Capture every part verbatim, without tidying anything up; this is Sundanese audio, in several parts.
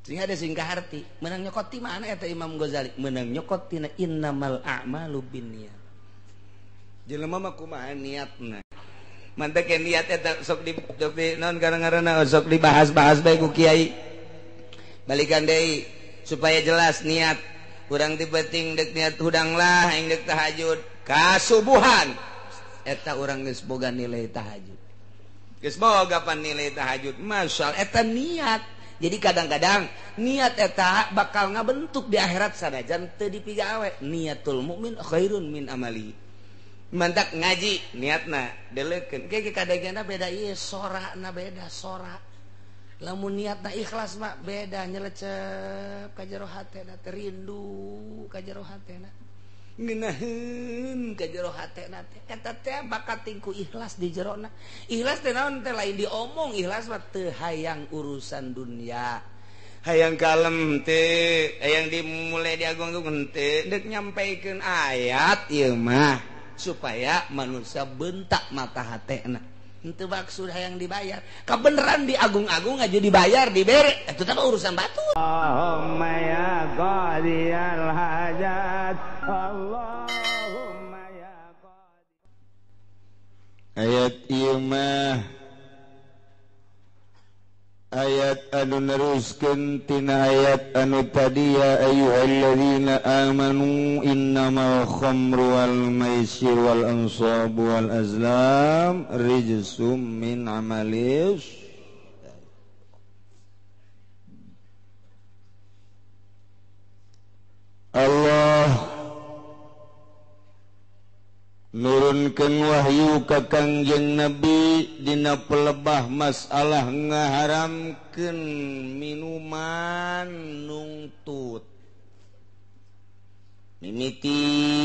sehingga ada singkah arti menang nyokot ti mana eta Imam Ghazali menang nyokot tina innamal a'malu binniyat jelema mah kumaha niatna mantep ke niat eta sok di sok di naon garang-garana sok dibahas-bahas bae ku kiai balikan deui supaya jelas niat urang ti penting deuk niat hudang lah aing deuk tahajud kasubuhan eta urang geus boga nilai tahajud geus boga pan nilai tahajud masyaallah eta niat. Jadi kadang-kadang niat eta bakal ngabentuk di akhirat sanajan teu dipigawe. Niatul mukmin khairun min amali. Mantak ngaji niatna deleukeun. Ge kadang-kadang beda ieu sorana beda sora. Lamun niatna ikhlas mah beda nyelecep ka jero hatena teh rindu ka jero hatena. Ngeunaheun ka jero hatena teh eta teh bakat tingku ikhlas di jerona. Ikhlas teh naon teh lain diomong, ikhlas mah teu hayang urusan dunia. Hayang kalem teh, hayang dimulai diagung-agung teh, deuk nyampaikeun ayat ieu mah supaya manusia bentak mata hatena. Henteu maksud hayang dibayar. Kabeneran diagung-agung aja dibayar, dibere. Eta teh urusan batur. Allahumma ya qadiyal hajat. Allahumma ya qadi. Ayat ieu mah ayat anu neruskeun tina ayat anu tadi ya ayyuhalladzina amanu innamal khamru wal maisir wal ansabu wal azlam rijsum min amalis Allah nurunkeun wahyu ka Kangjeng Nabi dina pelebah masalah ngaharamkeun minuman nungtut mimiti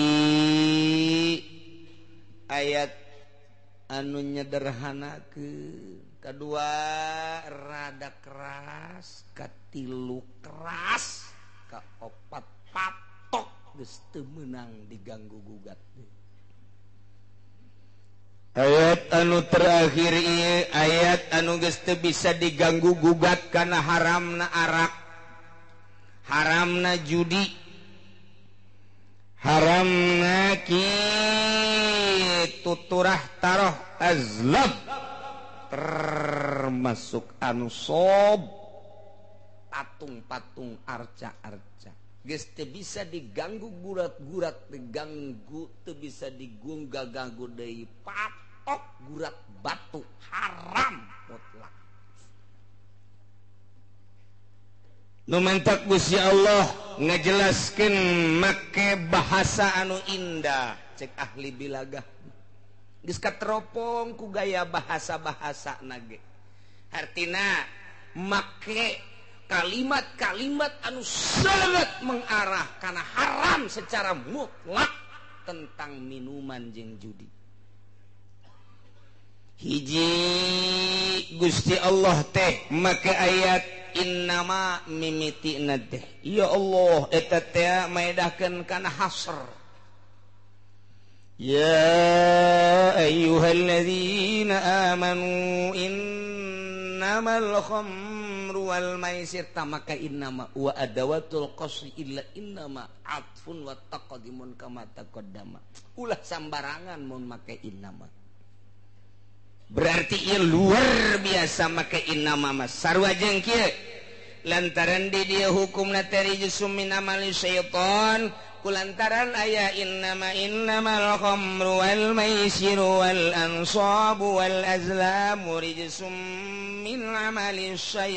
ayat anu nyederhanakeun kadua rada keras katilu keras kaopat patok geus teu meunang diganggu gugat. Ayat anu terakhir ieu ayat anu geus teu bisa diganggu gugat kana haramna arak, haramna judi, haramna kitu turah taroh azlam termasuk anu sob patung-patung arca-arca geus teu bisa diganggu gurat-gurat diganggu teu bisa digunggah-ganggu deui patok gurat batu haram mutlak. Nu mantak Gusti Allah ngajelaskeun make bahasa anu indah cek ahli bilagah geus kateropong ku gaya bahasa-bahasana ge artina make kalimat-kalimat anu sangat mengarah karena haram secara mutlak tentang minuman jeung judi. Hiji Gusti Allah teh make ayat innama mimitina teh ya Allah eta teh maedahkeun kana hasr ya ayyuhalladzina amanu innamal khamru wal maisir tamaka innama wa adawatul qasri illa innama atfun wa taqdimun kama taqaddama ulah sambarangan mun make innama berarti ieu luar biasa make innama mas sarua jeung kieu lantaran di dieu hukumna tarijsum min amali syaitan kulantaran aya innama innamal khamru wal maisiru wal ansabu wal azlamu rijsum min amali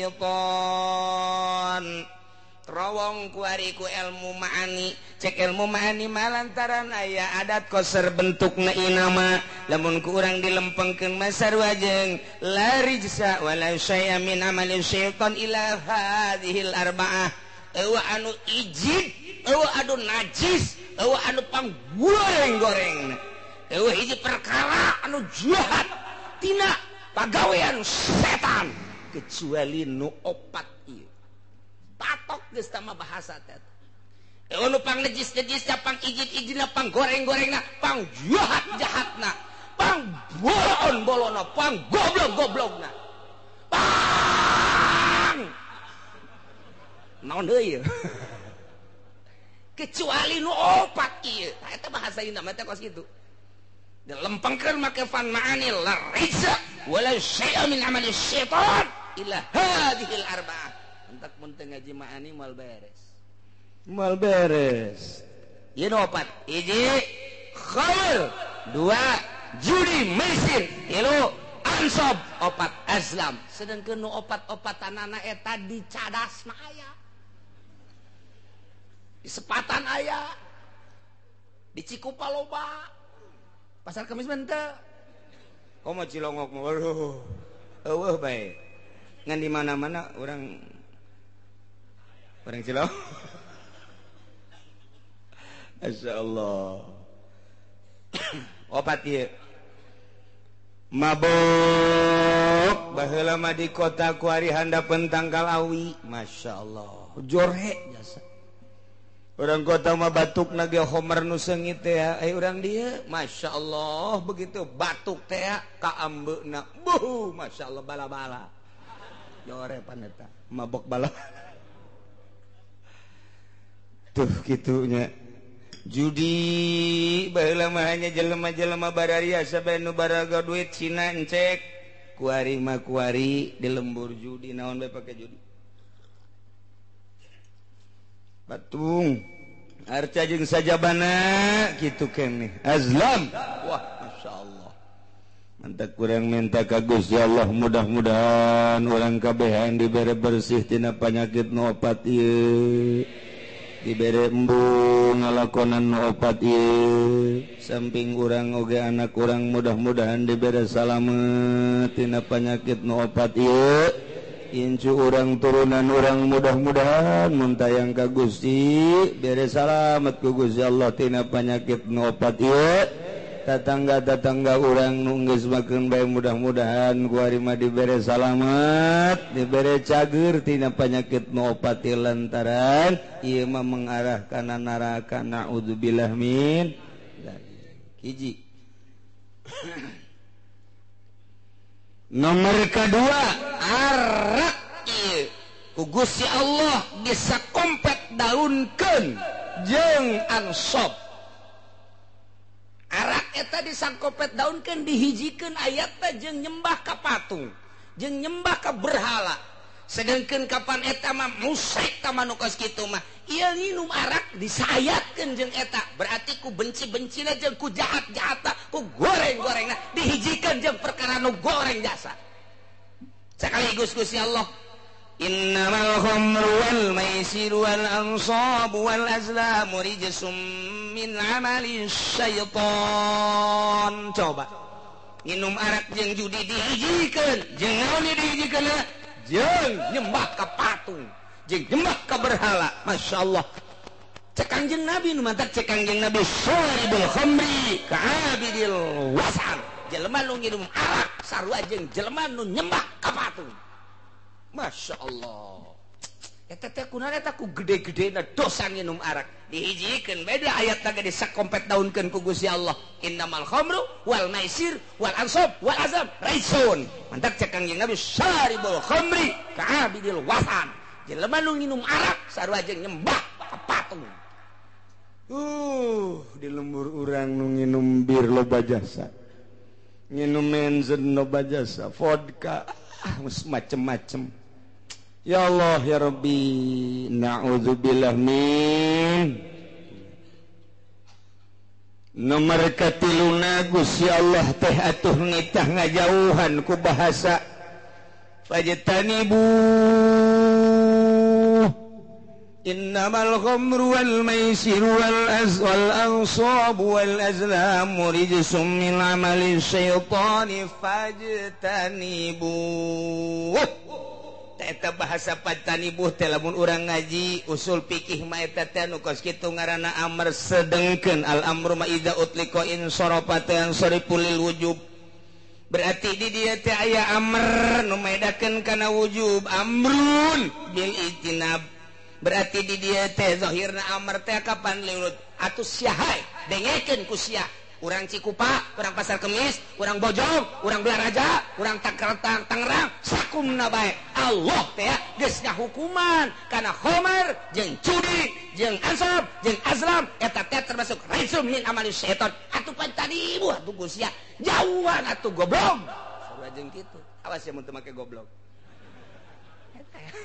syaitan rawong kuari ku ilmu ma'ani cek ilmu ma'ani malantaran aya adat koser bentukna inama lamun ku urang dilempengkeun masar wajeng la rijsa wala syai'a min amali syaitan ila hadhil arba'ah eueuh anu ijid eueuh anu najis eueuh anu panggoreng-goreng eueuh hiji perkara anu jahat tina pagawean setan kecuali nu opat ieu patok geus tama bahasa teh eueuh nu pang najis-najisna pang ijid-ijidna pang goreng-gorengna pang jahat-jahatna pang bolon-bolonna pang goblok-goblokna pang naon deui kecuali nu opat ieu eta bahasa Indah mah teh kos kitu dilempengkeun make fan ma'ani la rizza wala syai'a min amali syaitan illa hadhil arba'ah entak mun teu ngaji ma'ani moal beres moal beres ieu nu opat hiji khamr dua judi maisir tilu ansab opat azlam sedangkeun nu opat-opatanana eta di cadasna aya di sepatan aya di Cikupa loba pasar Kemis menteu komo Cilongok mah waduh eueuh bae ngan di mana-mana orang orang Cilongok masyaallah opat ieu mabok baheula mah di kota ku ari handapeun tangkal awi masyaallah jorhe jasa orang kota mah batuk nage homer nu seungit teh ai urang dieu masyaallah begitu batuk teh kaambeuna buh masyaallah bala-bala jore paneta mabok bala tuh kitunya judi baheula mah hanya jelema-jelema bararia sabae nu baraga duit Cina encek kuari mah kuari di lembur judi naon bae pake judi batung arca jeung sajabana kitu keneh azlam wah masyaallah mantap kurang minta ka Gusti Allah mudah-mudahan urang kabehan dibere bersih tina panyakit nu opat ieu dibere embung ngalakonan nu opat ieu samping urang oge anak urang mudah-mudahan dibere salamet tina panyakit nu opat ieu incu urang turunan urang mudah-mudahan muntayang ka Gusti bere salamet ku Gusti Allah tina panyakit nu opat ieu tatangga-tatangga urang nu geus makeun bae mudah-mudahan ku ari mah dibere salamet dibere cager tina panyakit nu opat ieu lantaran ieu mah mengarah kana neraka naudzubillah min hiji nomor kedua arak ieu ku Gusti Allah bisa kompet daunkeun jeung ansop arak eta disangkopet daunkeun dihijikeun ayatna jeung nyembah ka patung jeung nyembah ka berhala sedangkeun kapan eta mah musyrik ka manu kos kitu mah ieu nginum arak disayatkeun jeung eta berarti ku benci-bencina jeung ku jahat-jahatna ku goreng-gorengna dihijikeun jeung perkara nu goreng jasa sekaligus Gusti Allah innamal khamru wal maisiru wal ansabu wal azlamu rijsum min amali syaitan coba nginum arak jeung judi dihijikeun jeung naon dihijikeun jeung nyembah ka patung jeung nyembah ka berhala masyaallah cek Kangjeng Nabi nu mantap cek Kangjeng Nabi syaribul khamri ka'abidil wasan jelema nu nginum arak sarua jeung jelema nu nyembah ka patung masyaallah eta teh kunaon eta ku gede-gedena dosa nginum arak dihijikeun beda ayatna ge disakompet daunkeun ku Gusti Allah innamal khamru wal maisir wal ansab wal azam raisun mantap cek Kangjeng Nabi syaribul khamri ka'abidil wasan jelema nu nginum arak sarua jeung nyembah ka patung uh di lembur urang nu nginum bir loba jasa nginum menzen loba jasa vodka ah macem-macem ya Allah ya Rabbi na'udzubillah min nomor katiluna Gusti Allah teh atuh ngitah ngajauhan ku bahasa fajtanibu innamal khamru wal maisiru wal azwal ansabu wal azlamu rijsum min amali syaitani fajtanibu eta bahasa pajtanibu teh lamun urang ngaji usul fikih mah eta teh nu kos kitu ngaranna amr sedengkeun al amru ma idza utliqa in sarafa tan sariful wujub berarti di dieu teh aya amr nu maedakeun kana wujub amrun bil ijtinab berarti di dieu teh zahirna amr teh kapan liut atuh syahai dengekeun ku sia urang Cikupa, urang Pasar Kemis, urang Bojong, urang Belaraja, urang Tangerang, Tangerang, sakumna bae Allah teh geus hukuman karena homer jeung judi jeung ansab jeung azlam eta teh termasuk rizum min amali syaiton atuh pan tadi ibu atuh gusia jauhan atuh goblok sarua jeung kitu awas ya mun teu make goblok eta ya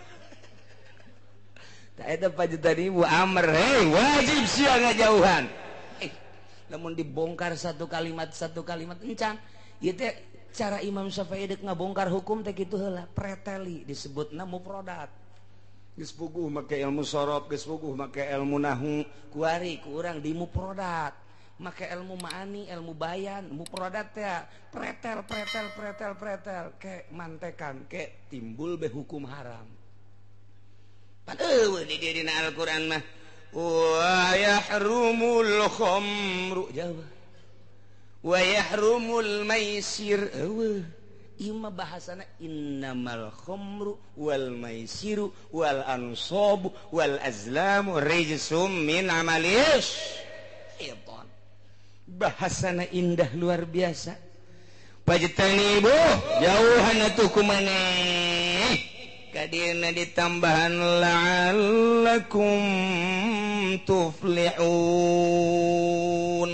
tah eta paju tadi ibu amr hei wajib sia ngajauhan eh lamun dibongkar satu kalimat satu kalimat encan ieu teh cara Imam Syafi'i dek ngabongkar hukum teh kitu heula preteli disebutna mufradat geus puguh make ilmu sorof geus puguh make ilmu nahwu kuari ku urang di mufradat make ilmu ma'ani ilmu bayan mufradat teh pretel pretel pretel pretel ke mantekan ke timbul be hukum haram pan eueuh di dina Al-Qur'an mah wa yahrumul khamru jauh wa yahrumul maisir eueuh ima bahasana innamal khamru wal maisiru wal ansabu wal azlamu rijsum min amalis syaitan bahasana indah luar biasa pajtanibu jauhan atuh kumaneh kadina ditambahan la'allakum tuflihun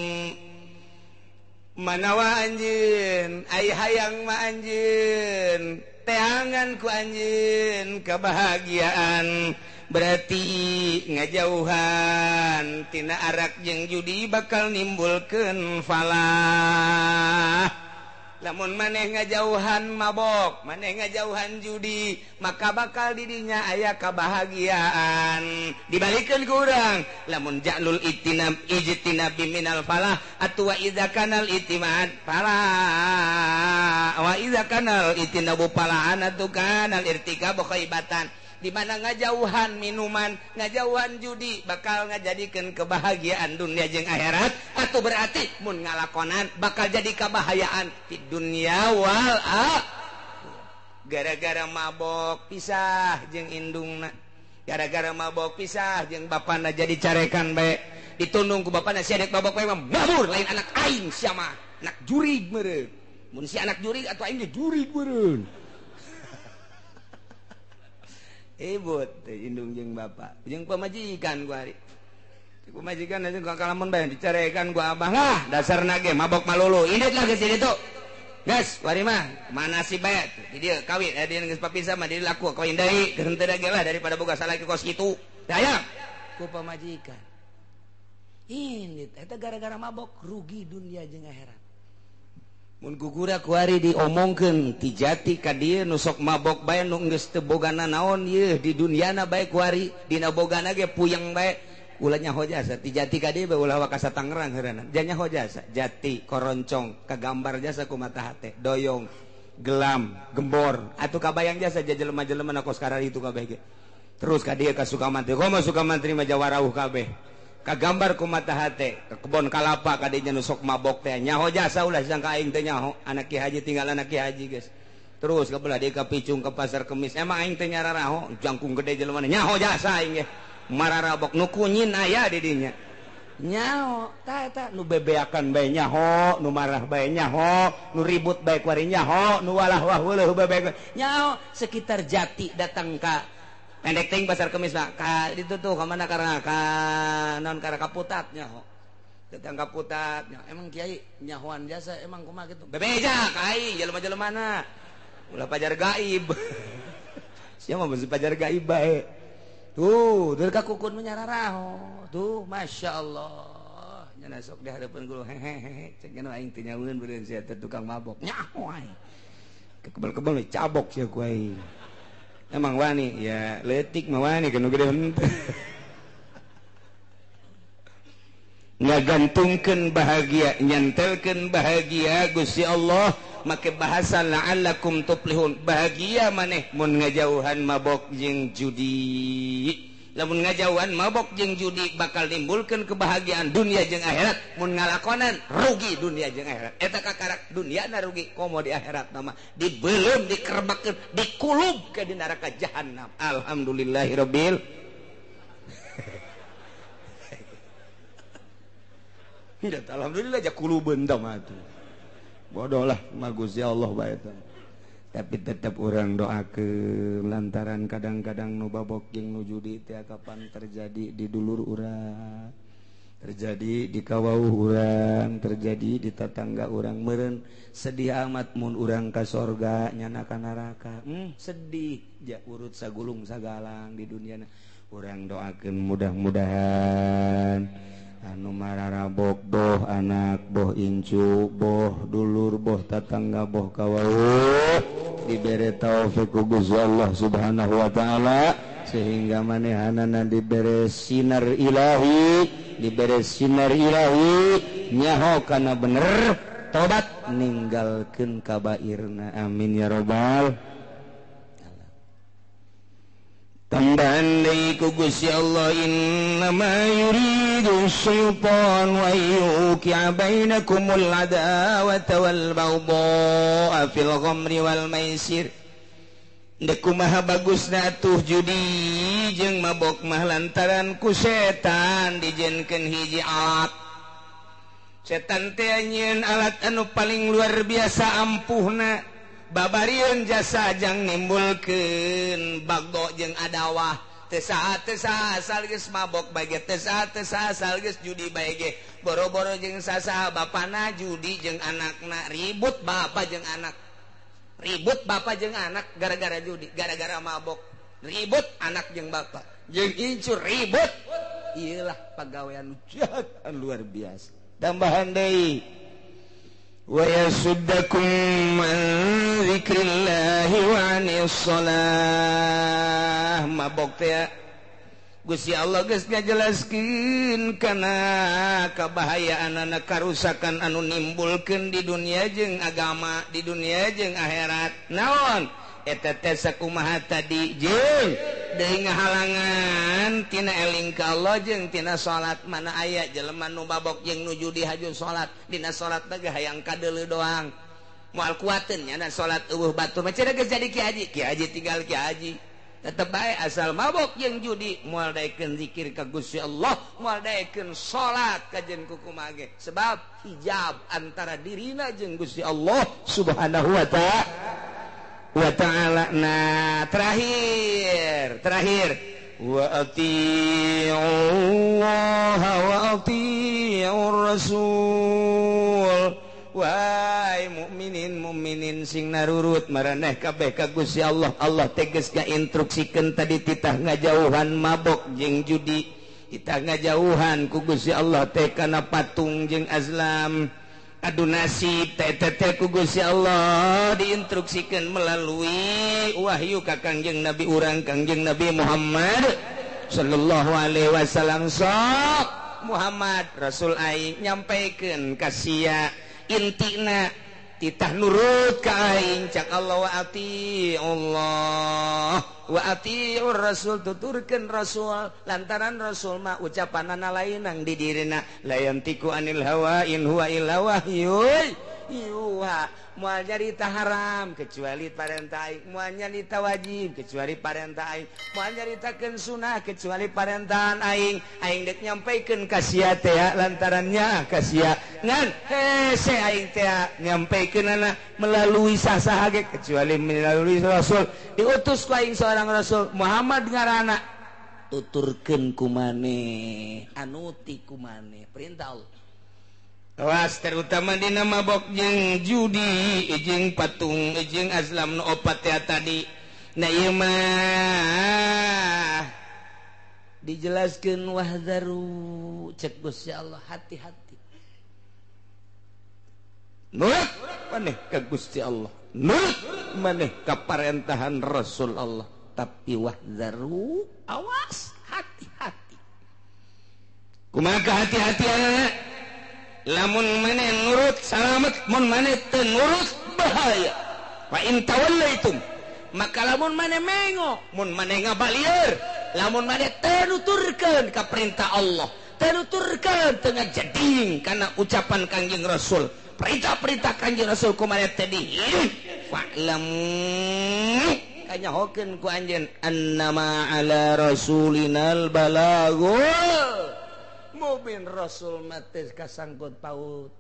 manawa anjeun ai hayang ma anjeun teangan ku anjeun kebahagiaan berarti ngajauhan tina arak jeung judi bakal nimbulkeun falah lamun maneh ngajauhan mabok maneh ngajauhan judi maka bakal didinya aya kebahagiaan dibalikeun ku urang lamun ja'lul itinab ijtinab minal falah atu wa idza kanal itimad falah wa idza kanal itinabu falahan atu kanal irtikab khaibatan di mana ngajauhan minuman ngajauhan judi bakal ngajadikeun kebahagiaan dunia jeung akhirat atuh berarti mun ngalakonan bakal jadi kabahayaan di dunia wal akhirah gara-gara mabok pisah jeung indungna gara-gara mabok pisah jeung bapana jadi carekan bae ditundung ku bapana si adik mabok bae mah mabur lain anak aing sia mah anak jurig meureun mun si anak jurig atuh aing ge jurig meureun ibut indung jeung bapak jeung pamajikan ku ari pamajikan aja ku kalamun bae dicarekan ku abah lah dasarna ge mabok malulu indit lah geus di ditu geus wari mah mana si bae di dieu kawin aya geus papisah mah di laku kawin deui geus teu dage lah daripada boga salaki kos kitu daya ku pamajikan indit eta gara-gara mabok rugi dunia jeung akhirat mun gugura kuari diomongkeun ti jati ka dieu nu sok mabok bae nu geus teu bogana naon ieu di duniana bae kuari dina bogana ge puyeng bae ulah nyaho jasa ti jati ka dieu bae ulah wakasa Tangerang heureunan jan nyaho jasa jati koroncong kagambar jasa ku mata hate doyong gelam gembor atuh kabayang jasa jelema-jelema na kos karari itu kabeh ge terus ka dieu ka Sukamantri komo Sukamantri mah jawarauh kabeh kagambar ku mata hate ke kebon kalapa kadinya nu sok mabok teh nyaho jasa ulah sangka aing teh nyaho anak Ki Haji tinggal anak Ki Haji guys terus kabelah dia ka Picung ke Pasar Kemis emang aing teh nyararaho jangkung gede jelema nyaho jasa aing ge mararabok nu kunyin aya di dinya nyaho tah eta nu bebeakan bae nyaho nu marah bae nyaho nu ribut bae kuari nyaho nu walah wah weuleuh bae nyaho sekitar Jati datang ka pendek ting Pasar Kemis mah ka ditu tuh ka mana karena ka naon karena kaputat nyaho datang kaputat nyaho emang kiai nyahoan jasa emang kumaha kitu bebeja ka aing jelema-jelemana ulah pajar gaib sia mah masih pajar gaib bae tuh deur ka kukun menyararaho tuh masyaallah nya sok di hareupeun guru hehehe cek anu aing teh nyahoeun beureun sia teh tukang mabok nyaho aing kebel-kebel cabok sia ku aing emang wani ya letik mah wani kanu gede henteu ngagantungkeun bahagia nyantelkeun bahagia Gusti Allah make bahasa la'allakum tuflihun bahagia maneh mun ngajauhan mabok jeung judi lamun ngajauhan mabok jeung judi bakal nimbulkeun kebahagiaan dunia jeung akhirat mun ngalakonan rugi dunia jeung akhirat eta kakarak duniana rugi komo di akhirat nama dibeulem dikerebakeun dikulub ke di neraka jahanam alhamdulillahirabbil hidat alhamdulillah ja kulubeun tah mah atuh bodoh lah magus ya Allah bae tah tapi tetap orang doa ke lantaran kadang-kadang nu babok jeung nu judi teh kapan terjadi di dulur urang, terjadi di kawauh urang, terjadi di tetangga urang. Meureun sedih amat mun urang ka sorga nyana ka neraka. Hmm, sedih ja urut sagulung sagalang di duniana. Urang doakeun mudah-mudahan anu mararabok boh anak boh incu boh dulur boh tetangga boh kawauh diberi taufik ku Gusti Allah Subhanahu wa taala sehingga manehanana diberi sinar ilahi, diberi sinar ilahi nyaho kana bener tobat ninggalkeun kabairna. Amin ya rabbal. Tambahan deui ku Gusti Allah, innama yuridu syaitan wa yuqi'a bainakumul adawata wal baghdha'a fil ghamri wal maisir. Dek kumaha bagusna atuh judi jeung mabok mah lantaran ku setan dijieunkeun hiji alat. Setan teh nyieun alat anu paling luar biasa ampuhna. Babarieun jasa jang nimbulkeun bagdo jeung adawah. Teu saha teu saha asal geus mabok bae ge, teu saha teu saha asal geus judi bae ge. Boro-boro jeung sasaha bapana judi jeung anakna, ribut bapa jeung anak. Ribut bapa jeung anak gara-gara judi, gara-gara mabok. Ribut anak jeung bapa. Jeung incu ribut. Iyalah pagawean jahat luar biasa. Tambahan deui wa yasuddakum an dzikrillahi wa anis shalah. Mabok teh Gusti Allah geus ngajelaskeun kana kabahayaanna karusakan anu nimbulkeun di dunia jeung agama, di dunia jeung akhirat. Naon eta teh sakumaha tadi jeung deui ngahalangan tina eling ka Allah jeung tina salat. Mana aya jelema nu babok jeung nu judi haju salat, dina salat teh hayang kadeuleu doang. Moal kuateun nya salat eueuh batur mah cenah geus jadi ki haji, ki haji tinggal ki haji. Tetep bae asal mabok jeung judi moal daekeun zikir ka Gusti Allah, moal daekeun salat ka jeung kukumaha ge. Sebab hijab antara dirina jeung Gusti Allah Subhanahu wa ta'ala wa ta'ala. Nah terakhir terakhir wa ati'ullaha wa ati'ur rasul. Wahai mukminin mukminin sing narurut maraneh kabeh ka Gusti Allah. Allah tegas ngainstruksikeun tadi titah ngajauhan mabok jeung judi, titah ngajauhan ku Gusti Allah teh kana patung jeung azlam. Adu nasib teh teh ku Gusti Allah diinstruksikeun melalui wahyu ka Kangjeng Nabi urang Kangjeng Nabi Muhammad sallallahu alaihi wasallam. Sok Muhammad Rasul aing nyampaikeun ka sia intina titah nurut ka aing cak Allah wa ati'ullah wa ati'ur rasul, tuturkeun rasul lantaran rasul mah ucapanana lain nang di dirina la yantiku anil hawa in huwa illa wahyun yuha. Moal nyarita haram kecuali parentah aing, moal nyarita wajib kecuali parentah aing, moal nyaritakeun sunah kecuali parentaan aing. Aing dek nyampaikeun ka sia teh lantarannya ka sia ngan hese aing teh nyampaikeunana melalui sasaha ge kecuali melalui rasul. Diutus ku aing seorang rasul Muhammad ngaranna, tuturkeun ku maneh anuti ku maneh perintah Allah. Awas terutama dina mabok jeung judi jeung patung jeung azlam nu opat teh tadi. Na ieu mah dijelaskeun wahdaru cek Gusti Allah, hati-hati. Nurut maneh ka Gusti Allah, nurut maneh ka parentahan Rasul Allah, tapi wahdaru awas hati-hati. Kumaha hati-hatiana? Lamun maneh nurut salamet, mun maneh teu nurut bahaya. Fa in tawallaitum, maka lamun maneh mengo, mun maneh ngabalieur, lamun maneh teu nuturkeun ka perintah Allah, teu nuturkeun teu ngajading kana ucapan Kangjeng Rasul, perintah-perintah Kangjeng Rasul ku maneh teh dihirup. Fa'lam kanyahokeun ku anjeun annama ala rasulinal balagul. Mubin Rasul mati kasangkut paut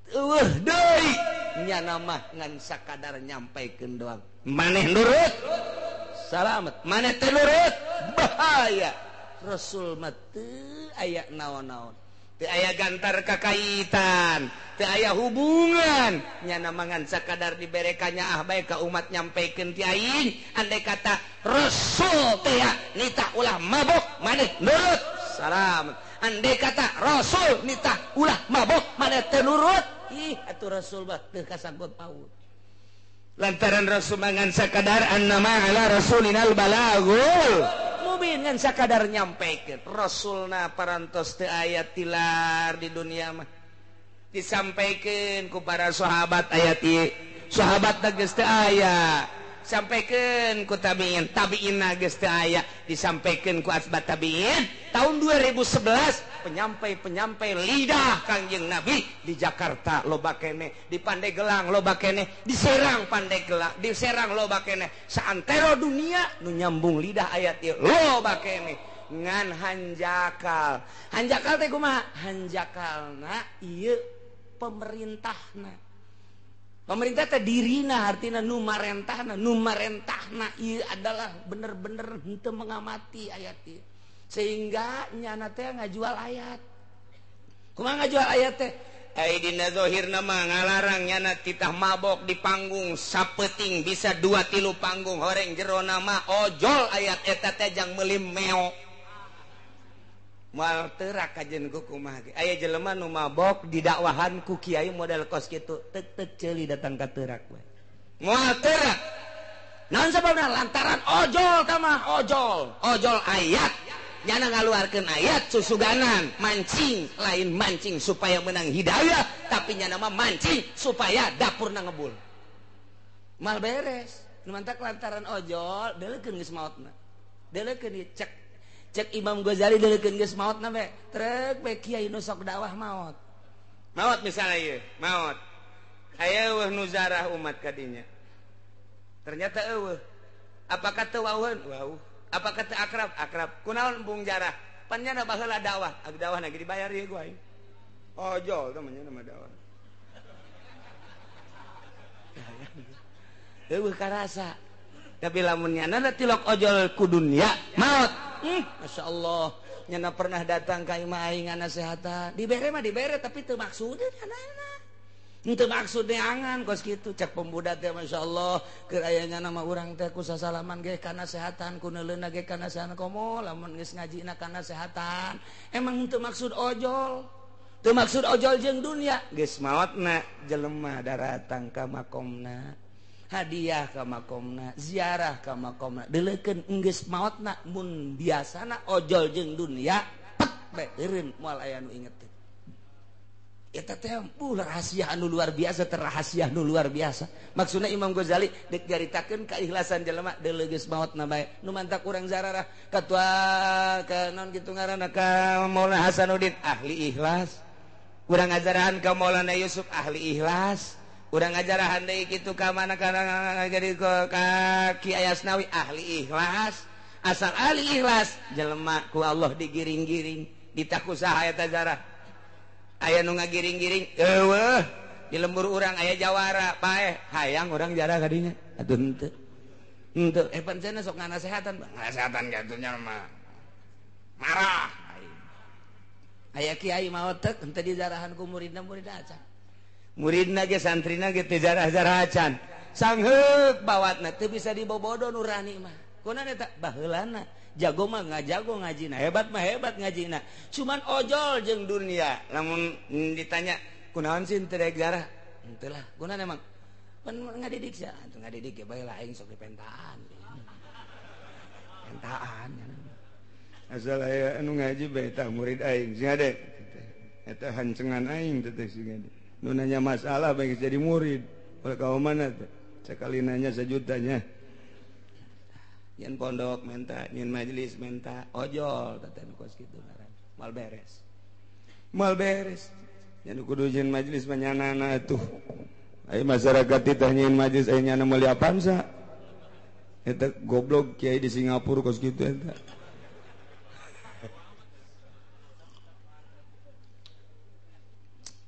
eueuh deui nya nama ngan sakadar nyampaikeun doang maneh nurut salamet maneh teu nurut bahaya Rasul mah teu aya naon-naon teu aya gantar kakaitan teu aya hubungan nya nama ngan sakadar diberekanya ah bae ka umat nyampaikeun ti aing andai kata Rasul teh nitah ulah mabok maneh nurut salamet andai kata Rasul nitah ulah mabok maneh teu nurut ih atuh Rasul mah teu kasanggot paut lantaran Rasul mangan sakadar annama ala rasulinal balagul mubin ngan sakadar nyampaikeun Rasulna parantos teu aya tilar di dunia mah disampaikeun ku para sahabat ayat ieu sahabat geus teu aya sampaikeun ku tabiin tabiin geus teu aya disampaikeun ku asbat tabiin tahun dua ribu sebelas penyampai-penyampai lidah Kangjeng Nabi di Jakarta loba keneh di Pandeglang loba keneh di Serang Pandeglang di Serang loba keneh saantero dunia nu nyambung lidah ayat ieu loba keneh ngan hanjakal hanjakal teh kumaha hanjakalna ieu pemerintahna pemerintah teh dirina artina nu marentahna nu marentahna ieu adalah bener-bener henteu mengamati ayat ieu sehingga nyana teh ngajual ayat kumaha ngajual ayat teh ai dina zahirna mah ngalarang nyana titah mabok di panggung sapeuting bisa dua tilu panggung horeng jero nama ojol ayat eta teh jang meuli meo moal teurak kajen ku kumaha ge aya jelema nu mabok didakwahan ku kiai model kos kitu teuk-teuk ceuli datang ka teurak we moal teurak naon sababna lantaran ojol tah mah ojol ojol ayat nyana ngaluarkeun ayat susuganan mancing lain mancing supaya menang hidayah tapi nyana mah mancing supaya dapurna ngebul mal beres nu mantak lantaran ojol deuleukeun geus maotna deuleukeun cek cek Imam Ghazali deuleukeun geus maotna we trek we kiai nu sok dakwah maot maot misalnya ieu maot aya eueuh nu zarah umat kadinya ternyata eueuh apakah teu wauheun wauh apakah teu akrab akrab kunaon bung jarah pan nya baheula dakwah ag dakwah lagi dibayar ieu gua ojol teh nya nama dakwah eueuh karasa tapi lamun nya na tilok ojol ku dunya maot ih masyaallah nya pernah datang ka imah aing ngasehatan dibere mah dibere tapi teu maksudna anana henteu maksudna angan kos kitu cek pemuda teh masyaallah keur aya nya nama urang teh ku sasalaman ge kana sehatan ku neuleuna ge kana sehatan komo lamun geus ngajina kana sehatan emang henteu maksud ojol teu maksud ojol jeung dunia geus maotna jelema daratang ka makomna hadiah ka makomna ziarah ka makomna deuleukeun geus maotna mun biasana ojol jeung dunia pek bae eureun moal aya nu inget teh eta teh uh rahasia anu luar biasa terahasia anu luar biasa maksudna Imam Ghazali dek garitakeun keikhlasan jelema deuleu geus maotna bae nu mantak urang zararah katua ka naon kitu ngaranna ka Maulana Hasanuddin ahli ikhlas urang ngajarahan ka Maulana Yusuf ahli ikhlas urang ngajarahan deui kitu ka mana kana jadi ka Kiai Asnawi ahli ikhlas asal ahli ikhlas jelema ku Allah digiring-giring ditaku saha eta zarah aya nu ngagiring-giring eueuh di lembur urang aya jawara paeh hayang urang jarah ka dinya atuh henteu henteu eh pancena sok nganasehatan nganasehatan gatunya mah marah aya kiai maot teu henteu dijarahan ku muridna muridna acan muridna ge santrina ge teu jarah-jarah acan sangheuk bawatna teu bisa dibobodo nurani mah kunaon eta baheulana jago mah ngajago ngajina hebat mah hebat ngajina cuman ojol jeung dunia lamun ditanya kunaon sih teu daek garah henteu lah kunaon emang pan ngadidik sia atuh ngadidik ge bae lah aing sok dipentaan pentaan asal aya anu ngaji bae tah murid aing sing ade eta hancengan aing teh sing ade nu nanya masalah bae jadi murid oleh ka mana teh sekali nanya sejutanya nyen pondok menta nyen majelis menta ojol teten kos kitu ngaran mal beres mal beres nyen kudu nyen majelis manyanana atuh aya masyarakat teh nyen majelis aya nyana meuli apansa eta goblok kiai di Singapura kos kitu eta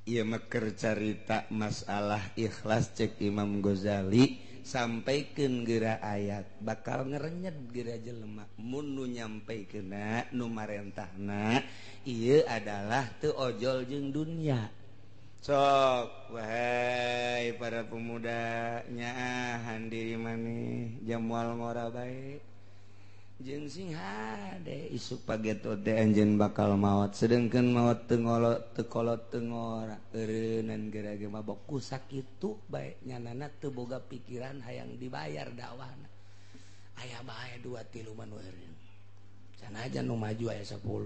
Ieu meker carita masalah ikhlas cek Imam Ghazali sampaikeun geura ayat bakal ngerenyed geura jelema mun nu nyampeikeunna nu marentahna ieu adalah teu ojol jeung dunya. Sok wahai para pemuda nyaahan diri maneh jam moal ngora bae jeung sing hade isu pageto teh anjeun bakal maot sedengkeun maot teu ngolot teu kolot teu ngora eureunan geura ge mabok ku sakitu bae nyanana teu boga pikiran hayang dibayar dakwahna aya bae dua tilu mah nu eureun sanajan nu maju aya sepuluh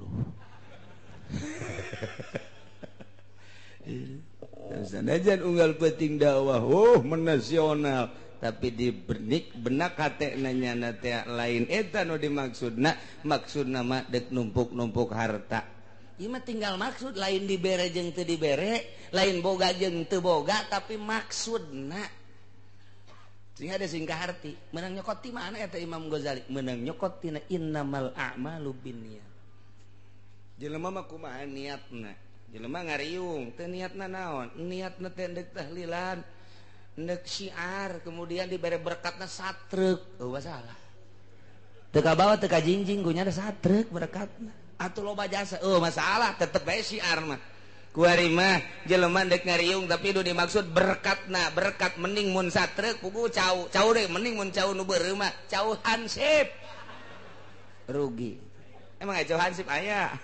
sanajan unggal penting dakwah oh menasional tapi di benik benak hatena nyana teh lain eta nu dimaksudna maksudna mah dek numpuk-numpuk harta ieu mah tinggal maksud lain dibere jeung teu dibere lain boga jeung teu boga tapi maksudna sing ada singkah arti meunang nyokot ti mana eta Imam Ghazali meunang nyokot tina innamal a'malu binniyat jelema mah kumaha niatna jelema ngariung teu niatna naon niatna teh deuk tahlilan ndek syiar kemudian diberi berkatna satrek oh masalah teka bawa teka jinjing gunya ada satrek berkatna atuh loba jasa oh masalah tetep bae syiar mah kuari mah jelema ndek ngariung tapi nu dimaksud berkatna berkat mending mun satrek pugu cau cau deh mending mun cau nu beureuh mah cau hansip rugi emang aya cau hansip aya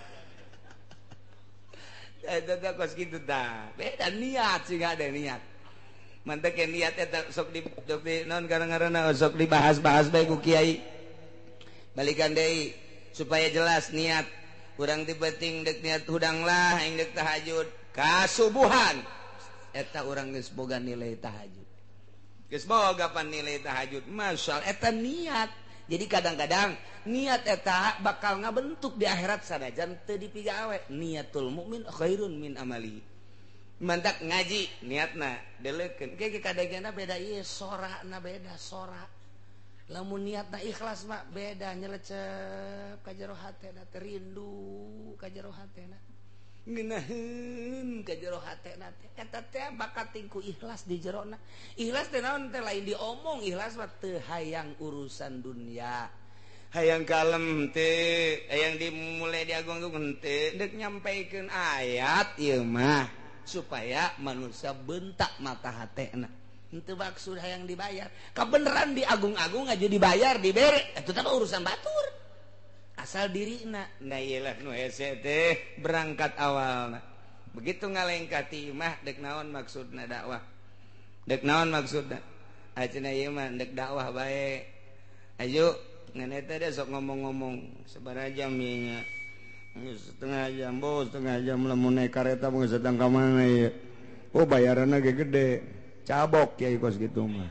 eta kos kitu tah beda niat sih ada niat mantep yang niat eta sok di sok di non karang-karana sok dibahas-bahas bae ku kiai balikan deui supaya jelas niat urang teh penting dek niat hudang lah aing dek tahajud kasubuhan eta urang geus boga nilai tahajud geus boga pan nilai tahajud masyaallah eta niat jadi kadang-kadang niat eta bakal ngabentuk di akhirat sanajan teu dipigawe niatul mukmin khairun min amali mantak ngaji niatna deleukeun ge kadangana beda ieu sorana beda sora lamun niatna ikhlas mah beda nyelecep ka jero hatena teh rindu ka jero hatena ngeunaheun ka jero hatena teh eta teh bakat tingku ikhlas di jerona ikhlas teh naon teh lain diomong ikhlas mah teu hayang urusan dunia hayang kalem teh hayang dimulai diagung-agung teh deuk nyampaikeun ayat ieu mah supaya manusia bentak mata hatena henteu maksud hayang dibayar kabeneran diagung-agung aja dibayar dibere eta teh urusan batur asal dirina nah iyalah nu hese teh berangkat awalna begitu ngalengkati mah dek naon maksudna dakwah dek naon maksudna ayeuna ieu mah dek dakwah bae ayo ngan eta teh sok ngomong-ngomong sabaraha jam ieu nya setengah jam bos setengah jam lamun naik kareta mau sedang ka mana ya oh bayaranna ge gede cabok ya kos gitu mah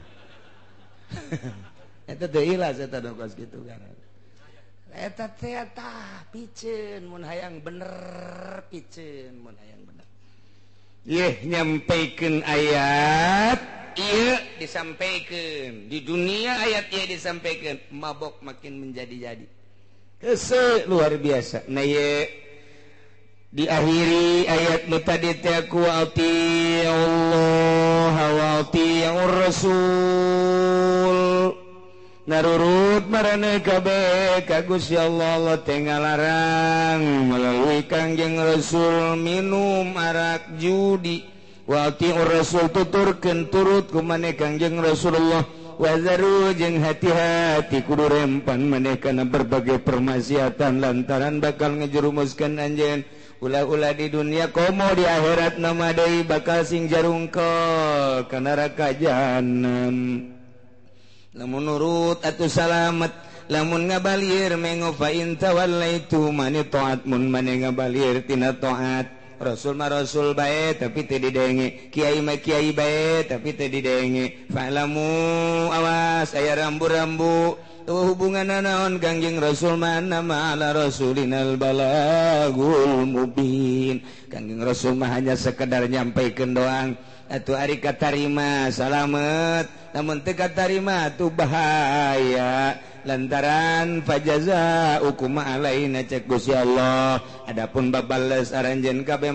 eta teh ilas eta do kos gitu kan eta teh tah piceun mun hayang bener piceun mun hayang bener yeh nyampaikeun ayat ieu disampaikeun di dunia ayat ieu disampaikeun mabok makin menjadi-jadi Ese luar biasa. Nah ye diakhiri ayat nu tadi teh ku ati Allah wa ati Rasul. Narurut marane kabeh ka Gusti Allah Allah teh ngalarang melalui Kangjeng Rasul minum arak judi. Wa ati Rasul tuturkeun turut ku maneh Kangjeng Rasulullah. Wazaru jeung hati-hati kudu rempan maneh kana berbagai permaksiatan lantaran bakal ngejerumuskeun anjeun ulah-ulah di dunia komo di akhirat nama deui bakal sing jarungkel ka neraka jahanam lamun nurut atuh salamet lamun ngabalieur mengo fa in tawallaitu mani taat mun maneh ngabalieur tina taat Rasul mah Rasul bae tapi teu didenge kiai mah kiai bae tapi teu didenge fa'lamu awas aya rambu-rambu tuh hubunganna naon Kangjeng Rasul mana ma ala rasulinal balagul mubin Kangjeng Rasul mah hanya sekedar nyampaikeun doang atuh ari katarima salamet namun teu katarima atuh bahaya lantaran fajaza ukuma alaina cek Gusti Allah adapun babales aranjeun kabeh mah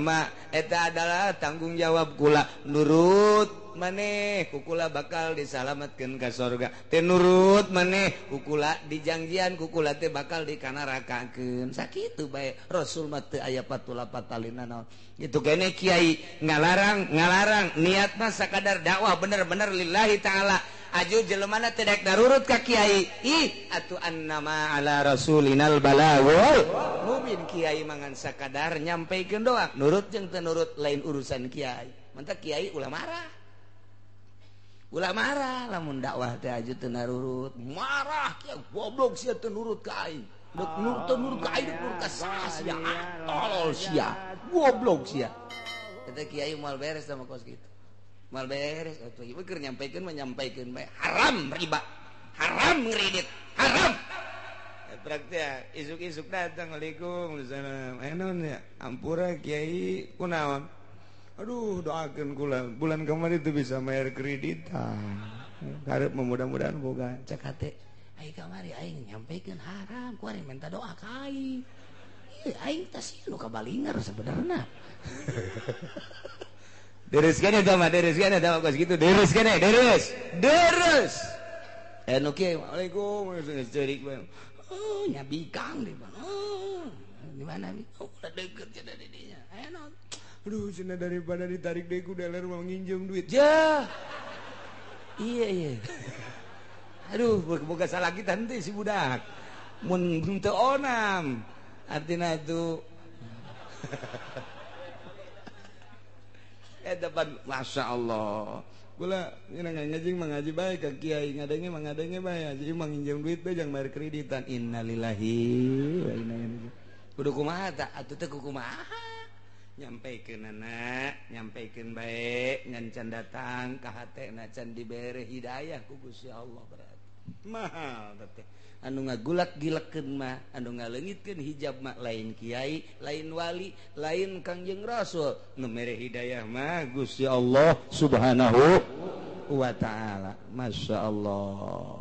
eta adalah tanggung jawab kula nurut maneh kukula bakal disalamatkeun ka sorga teu nurut maneh kukula dijangjian kukula teh bakal dikanarakakeun sakitu bae Rasul mah teu aya patula patalina naon gitu kene kiai ngalarang ngalarang niatna sakadar dakwah bener-bener lillahi taala aju jelemana teu daek darurut ka kiai ih atuh annama ala rasulinal balagul mubin kiai mangan sakadar nyampaikeun doa nurut jeung teu nurut lain urusan kiai mantap kiai ulah marah ulah marah lamun dakwah teh aju teu narurut marah kiai goblok sia teu nurut ka aing deuk nurut teu nurut ka aing nurut ka saha sia tolol sia goblok sia eta kiai moal beres sama kos kitu mal beres atuh ieu keur nyampaikeun mah nyampaikeun bae haram riba haram ngredit haram praktek isuk-isuk datang Waalaikum salam enon ya ampura kiai kunaon aduh doakeun kula bulan kemarin itu bisa bayar kreditan karep mudah-mudahan boga cek hate ai kamari aing nyampaikeun haram kuari minta doa ka aing ieu aing teh sieun nu kabalinger sebenarnya deres kene tama deres kene tama kos gitu deres kene deres deres eh nu kieu Waalaikum cerik bae oh nyabikang di mana oh di mana oh udah deket cenah di dinya enak aduh cenah daripada ditarik deui ku dealer mau nginjem duit ya iya iya aduh boga salah kita henteu si budak mun teu onam artina itu eh depan masya Allah gula ini ngajing mengaji baik ke kiai ngadenge mengadenge baik jadi menginjam duit bae jangan bayar kreditan innalillahi wa inna ilaihi kudu kumaha ta atuh teh kumaha nyampaikeun anak nyampaikeun bae ngan can datang ka hatena can dibere hidayah ku Gusti Allah berarti mahal teh anu ngagulak-gilekeun mah anu ngaleungitkeun hijab mah lain kiai lain wali lain Kangjeng Rasul nu mere hidayah mah Gusti Allah Subhanahu wa taala masyaallah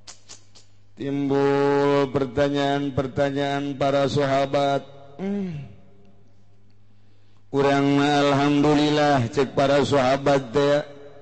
timbul pertanyaan-pertanyaan para sahabat hmm. urang alhamdulillah cek para sahabat teh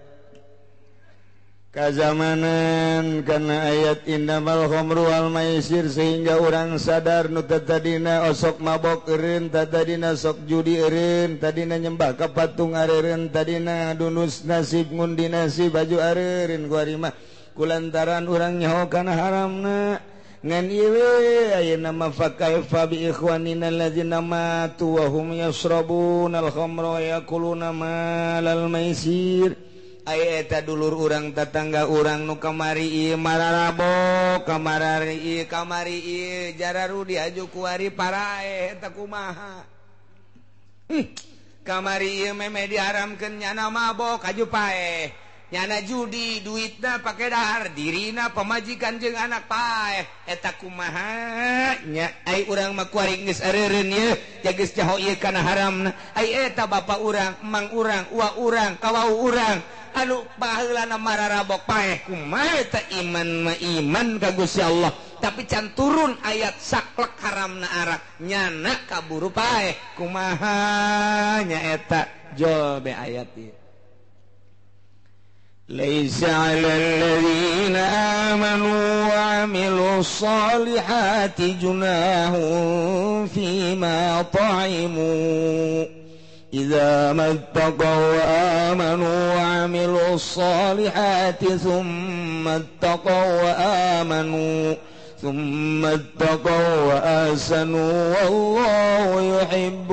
kazamanan karena ayat innamal khamru wal maisir sehingga orang sadar nu tadina osok mabok eureun tadina sok judi eureun tadina nyembah ka patung areureun tadina dunus nasib ngundi nasib baju areureun ku ari mah kulantaran urang nyaho kana haramna ngan ieu ayeuna mah fa kaifa bi ikhwanina allazina matu wa hum yashrabuna al khamra wa yaquluna malal maisir aya eta dulur urang tetangga urang nu kamari ieu mararabok kamari ieu kamari ieu jararu diaju ku ari parae eta kumaha hm. kamari ieu meme diharamkeun nyana mabok aju paeh nyana judi duitna pake dahar dirina pamajikan jeung anak paeh eta kumaha nya ai urang mah kuari geus areureun ieu jageus jaho ieu kana haramna ai eta bapa urang emang urang uwa urang kawau urang anu baheulana mararabok paeh kumaha eta iman mah iman ka Gusti Allah tapi can turun ayat saklek haramna arak nyana kaburu paeh kumaha nya eta jol be ayat ieu laisa 'alal ladzina amanu wa 'amilus solihati junahun fima ta'imu إذا ما اتقوا وآمنوا وعملوا الصالحات ثم اتقوا وآمنوا ثم اتقوا وآحسنوا والله يحب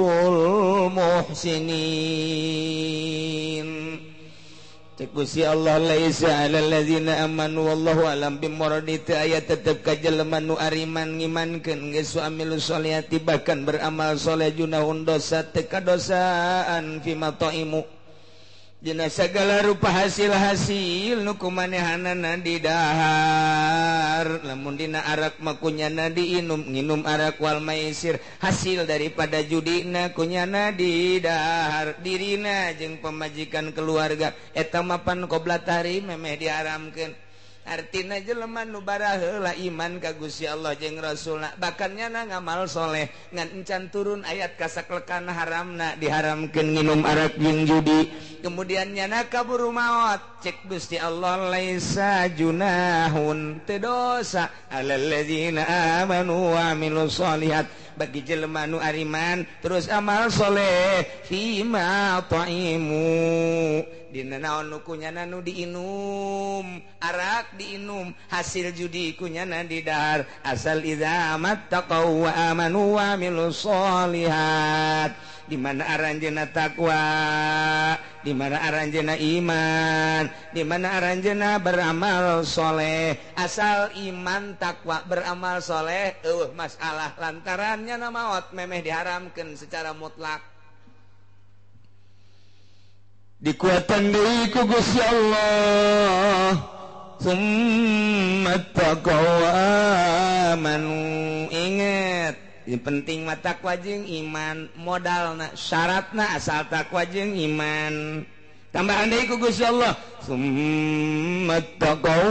المحسنين Gusti Allah laisa 'alal ladzina amanu wallahu alam bimuradi teu aya tetep ka jelema nu ariman ngimankeun geus amilus sholihati bahkan beramal saleh junahun dosa teu kadosaan fi mataimu dina sagala rupa hasil-hasil nu kumanehanana di dahar lamun dina arak mah kunyana diinum nginum arak wal maisir hasil daripada judina kunyana di dahar dirina jeung pamajikan keluarga eta mapan qoblat hari memeh diharamkeun artina jelema nu baraheula iman ka Gusti Allah jeung Rasulna bakannya na ngamal soleh ngan encan turun ayat kasaklekana haramna diharamkeun nginum arak jeung judi kemudian nyana kaburu maot cek Gusti Allah laisa junahun teu dosa alal ladzina amanu wa amilus solihat bagi jelema nu ariman terus amal soleh fima taimu dina naon nu kunyana nu diinum arak diinum hasil judi kunyana didahar asal idza mattaqau wa amanu wa amilus solihat di mana aranjeuna takwa di mana aranjeuna iman di mana aranjeuna beramal soleh asal iman takwa beramal soleh eueuh masalah lantarannya na maot memeh diharamkeun secara mutlak dikuatan deui ku Gusti Allah summa taqaw amanu inget ini penting mah takwa jeung iman modalna syaratna asal takwa jeung iman tambahan deui ku Gusti Allah summa taqaw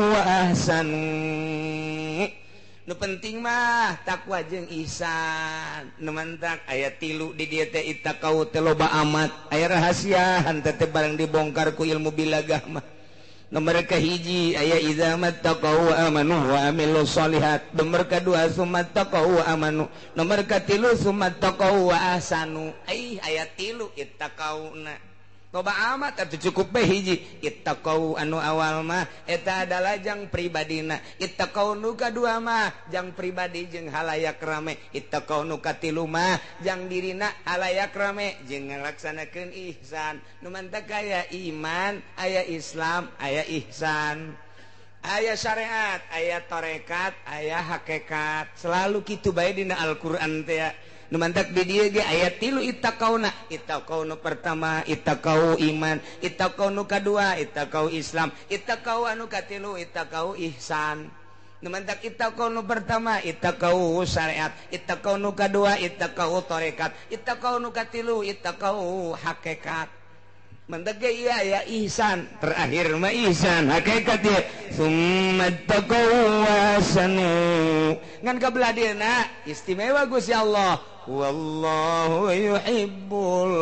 ahsanu nu penting mah takwa jeung ihsan nu mantak aya tilu di dieu teh ittaqau teh loba amat aya rahasia henteu teh barang dibongkar ku ilmu bilagah mah nomor kahiji aya idza mattaqau wa amanu wa amilus solihat nomor kadua summa taqau wa amanu nomor katilu summa taqau wa ahsanu ai aya tilu ittaqauna loba amat atuh cukup bae hiji ittaqau anu awal mah eta adalah jang pribadina ittaqau nu kadua mah jang pribadi jeung halayak rame ittaqau nu katilu mah jang dirina halayak rame jeung ngalaksanakeun ihsan nu mantak aya iman aya Islam aya ihsan aya syariat aya tarekat aya hakikat selalu kitu bae dina Al-Qur'an teh nu mantak di dieu ge aya tilu ittaqauna ittaqau nu pertama ittaqau iman ittaqau nu kadua ittaqau Islam ittaqau anu katilu ittaqau ihsan nu mantak ittaqau nu pertama ittaqau syariat ittaqau nu kadua ittaqau tarekat ittaqau nu katilu ittaqau hakikat mantak ge ieu aya ihsan terakhir mah ihsan hakikat ye summa taqaw wasanu ngan kabelah dieuna istimewa Gusti Allah wallahu yuhibbul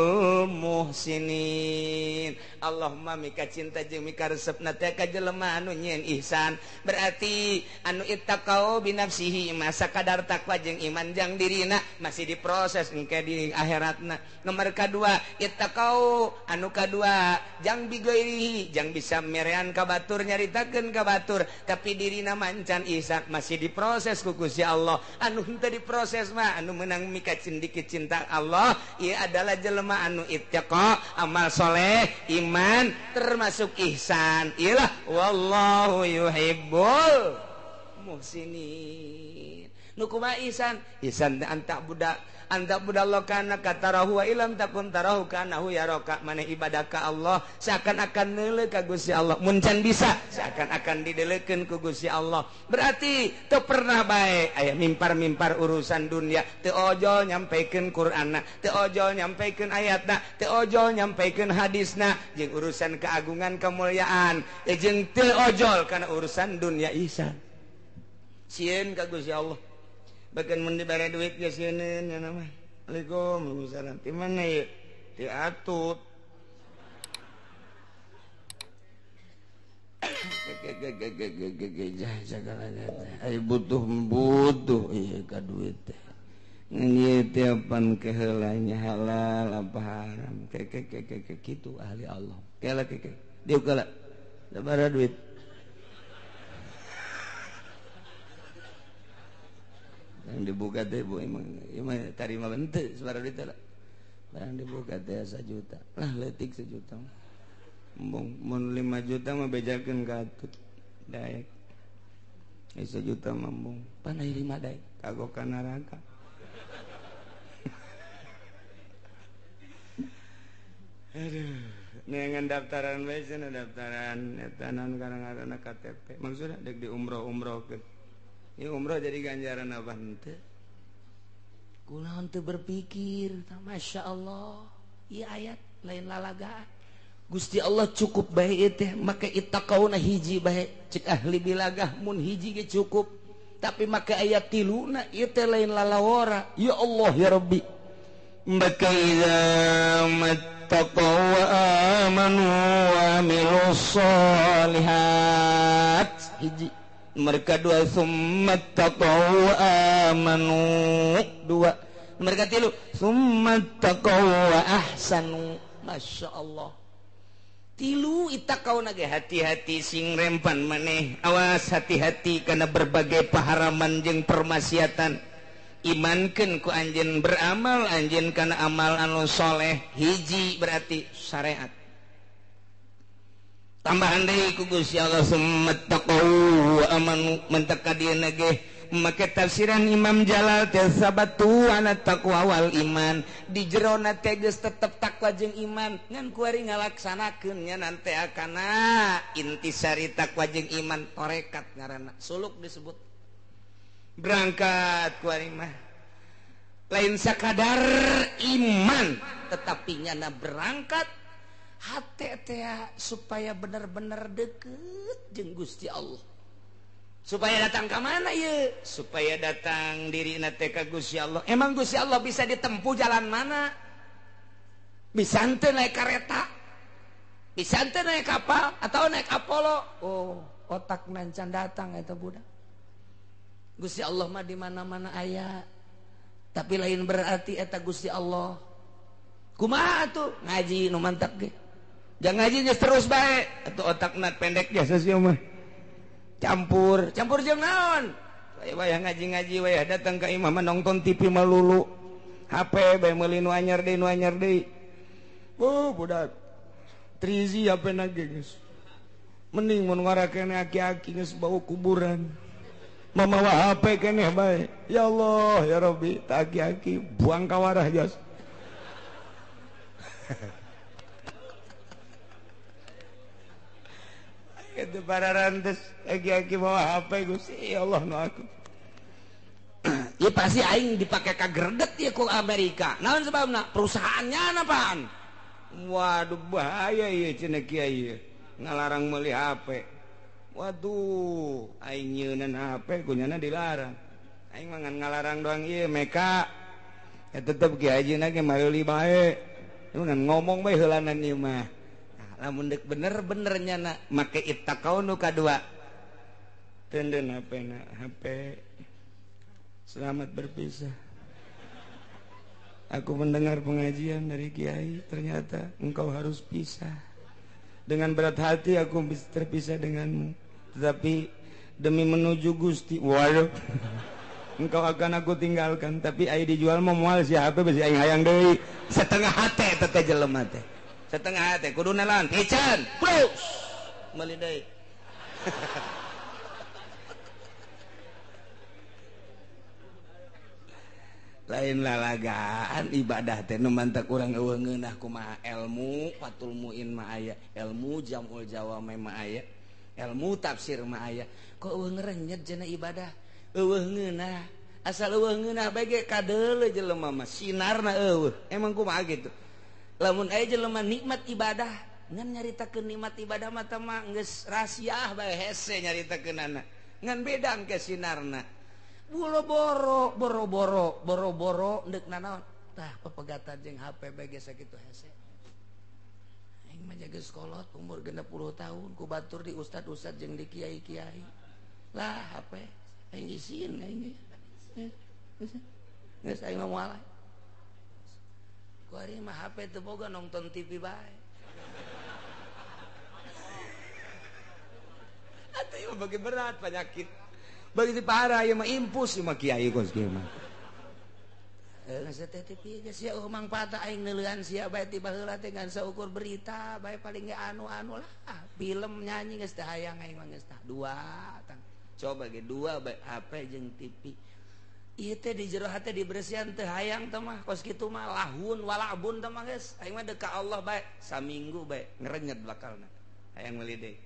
muhsinin Allahumma mika cinta jeung mika resepna teh ka jelema anu nyieun ihsan berarti anu ittaqau binafsihi masa kadar takwa jeung iman jang dirina masih diproses engke di akhiratna nomor kadua ittaqau anu kadua jang bigoirihi jang bisa merean ka batur nyaritakeun ka batur tapi dirina mancan ihsan masih diproses ku Gusti Allah anu henteu diproses mah anu meunang mika dikit cinta Allah ia adalah jelema anu ittaqa amal soleh iman termasuk ihsan ialah wallahu yuhibbul muhsinin nu kumaha ihsan ihsan anta budak anta budallah kana katarahu wa ilam takun tarahu kanahu yaraka maneh ibadah ka Allah seakan-akan neuleuh ka Gusti Allah mun can bisa seakan-akan dideleukeun ku Gusti Allah berarti teu pernah bae aya mimpar-mimpar urusan dunia teu ojol nyampaikeun Qur'anna teu ojol nyampaikeun ayatna teu ojol nyampaikeun hadisna jeung urusan keagungan kemuliaan jeung teu ojol kana urusan dunia ihsan sieun ka Gusti Allah bahkan mun dibere duit geus sieun nya nama Assalamualaikum Waalaikumsalam di mana ya di atut ai butuh butuh ieu ka duit teh ieu teh pan keheulanya halal apa haram ke ke ke ke kitu ahli Allah kela ke ke dieu kala sabaraha duit yang dibuka teh bu emang emang tarima bente sebarang duit lah barang dibuka teh sejuta lah letik sejuta embung mun lima juta mah bejakeun ka atut daek ai sejuta mah embung pan aya lima daek kagok ka neraka aduh neangan daftaran bae cenah daftaran eta naon kadang-kadang K T P maksudna dek di umroh-umrohkeun ya umroh jadi ganjaran apa henteu kunaon teu berpikir Masya Allah ieu ayat lain lalagaan Gusti Allah cukup baik teh maka ittaqauna hiji baik cek ahli bilagah mun hiji ge cukup tapi maka ayat tiluna ieu teh lain lalawara ya Allah ya Rabbi maka idza mattaqaw wa amanu wa amilus solihat hiji mereka dua summa taqaw wa amanu dua mereka tilu summa taqaw wa ahsanu Masya Allah tilu itakau nage hati-hati sing rempan maneh awas hati-hati karena berbagai paharaman jeung permaksiatan imankeun ku anjeun beramal anjeun kana amal anu soleh hiji berarti syariat tambahan deui ku Gusti Allah summa taqaw wa amanu mentaka dieu nage make tafsiran Imam Jalal teh sabatu ana taqwa wal iman di jerona teh geus tetep takwa jeung iman ngan kuari ngalaksanakeun nya nante akana intisari takwa jeung iman torekat ngaranna suluk disebut berangkat kuari mah lain sakadar iman tetapi nyana berangkat hate teh supaya bener-bener deket jeung Gusti Allah supaya datang ke mana ya supaya datang diri nate ka Gusti Allah emang Gusti Allah bisa ditempuh jalan mana bisa ente naik kereta bisa ente naik kapal atau naik Apollo oh otak nancan datang eta budak Gusti Allah mah di mana-mana aya tapi lain berarti eta Gusti Allah kumaha tuh ngaji nu mantap ge jangan ngaji terus bae atuh otakna pendek jasa sia mah campur campur jeung naon wayah ngaji-ngaji wayah datang ka imam nonton T V melulu H P bae meuli nu anyar deui nu anyar deui oh budak tiga G H P na geus mending mun ngarakene aki-aki geus bau kuburan mamawa H P keneh bae ya Allah ya Rabbi ta aki-aki buang ka warah jas itu para rantes aki-aki bawa H P Gusti ya Allah nu aku ya pasti aing dipake kagreget ya ku Amerika naon sebabna perusahaannya napaan waduh bahaya ieu cenah kiai ngalarang meuli H P waduh aing nyeunan H P kunyana dilarang aing mah ngan ngalarang doang ieu meka ya tetep kiai ajeuna ge meuli bae ngan ngomong bae heulanan ieu mah lamun dek bener-bener nyana make ittaqau nu kadua tenden H P na H P selamat berpisah aku mendengar pengajian dari kiai ternyata engkau harus pisah dengan berat hati aku bisa terpisah denganmu tetapi demi menuju Gusti waduh engkau akan aku tinggalkan tapi ai dijual mau moal si H P bisi aing hayang deui setengah hate teh jelema teh setengah hati kudu nalan pican plus meuli deui lain lalagaan ibadah teh nu mantak urang eueuh ngeunah kumaha ilmu fatul muin mah aya ilmu jamul jawame mah aya ilmu tafsir mah aya kok eueuh ngerenyet cenah ibadah eueuh ngeunah asal eueuh ngeunah bae ge kadeuleu jelema mah sinarna eueuh emang kumaha gitu lamun aya jelema nikmat ibadah ngan nyaritakeun nikmat ibadah mah teh mah geus rahasia bae hese nyaritakeunana ngan beda engke sinarna boro-boro boro-boro boro-boro deukna naon tah pepegatan jeung H P bae geus sakitu hese aing mah jaga sekolot umur genep puluh tahun ku batur di ustad-ustad jeung di kiai-kiai lah H P aing isin aing geus aing mah moal kuari mah H P teu boga nonton T V bae atuh ieu bagi berat penyakit bagi si parah ieu mah impus ieu mah kiai kos kieu mah eh geus teh T V geus sia eueuh mangpaatna aing neuleuhan sia bae ti baheula teh ngan saukur berita bae paling ge anu-anu lah film nyanyi geus teh hayang aing mah geus tah dua tang coba ge dua bae H P jeung T V ieu teh di jero hate diberesihan teu hayang teh mah kos kitu mah lahun walabun teh mah geus aing mah deuk ka Allah bae saminggu bae ngerenyet bakalna hayang meuli deui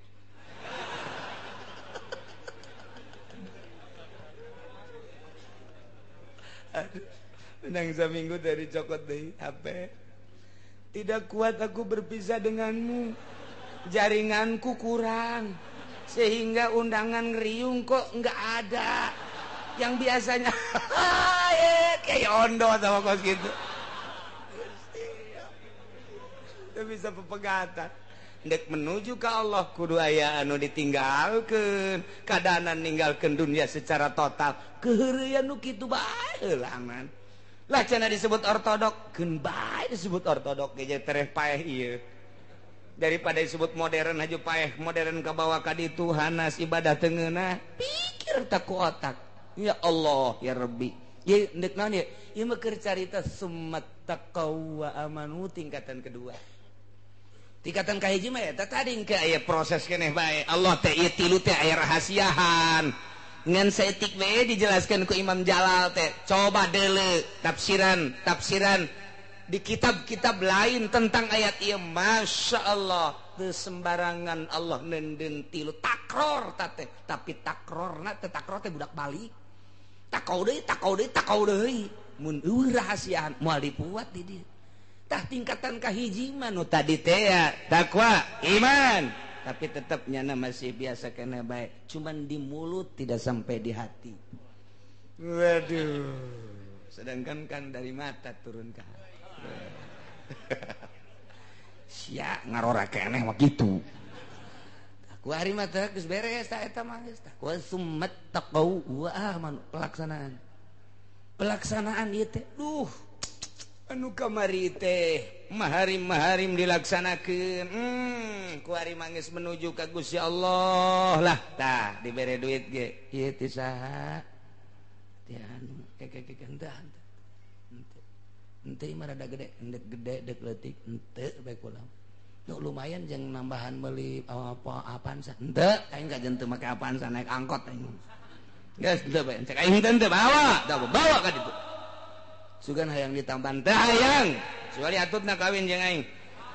aduh menang saminggu dari cokot deui H P Tidak kuat aku berpisah denganmu. Jaringanku kurang. Sehingga undangan ngeriung kok nggak ada. Yang biasanya kayak ondo sama kos gitu. Tidak bisa pepegatan. Dek menuju ke Allah kudu aya anu ditinggalkeun. Kadanan ninggalkeun dunia secara total. Keheureuyan nu kitu bae heulangan. Lah cenah disebut ortodok, keun bae disebut ortodok ge tereh paeh ieu. Daripada disebut modern aja paeh, modern ka bawa ka ditu hanas ibadah teu ngeunah. Pikir tak ku otak. Ya Allah ya Rabbi. Ye ndek naon ye? Ieu mah keur carita summat taqaw wa amanu tingkatan kedua. Tingkatan kahiji mah eta tadi engke aya proses keneh bae. Allah teh ieu tilu teh aya rahasiahan. Ngan saeutik we dijelaskeun ku Imam Jalal teh. Coba deuleu tafsiran, tafsiran di kitab-kitab lain tentang ayat ieu. Masya Allah teu sembarangan Allah nenden tilu takror teh. Tapi takrorna teh takror teh budak balik. Takau deui, takau deui, takau deui. Mun eueuh rahasiahan moal dipuat di dieu. Tah tingkatan kahiji mah nu tadi teh ya takwa, iman. Tapi tetap nyana masih biasa kena baik. Cuman di mulut tidak sampai di hati. Waduh. Sedangkan kan dari mata turun ke hati. Sia ngarora keneh mah gitu. Ku hari mah teh geus beres ta eta mah geus tah. Wa summat taqaw wa aman pelaksanaan. Pelaksanaan ieu teh duh anu kamari teh maharim-maharim dilaksanakeun. Hmm, ku ari mangis menuju ka Gusti Allah lah tah dibere duit ge. Ieu ti saha? Ti anu keke henteu henteu. Henteu mah rada gede, endek gede dek leutik henteu bae kula. Nu lumayan jeung nambahan meuli apa Avanza. Henteu, aing ka jeung teu make Avanza naik angkot aing. Geus henteu bae, cek aing henteu bawa, da bawa ka ditu. Sugan hayang ditambahan teh hayang. Soalnya atutna kawin jeung aing.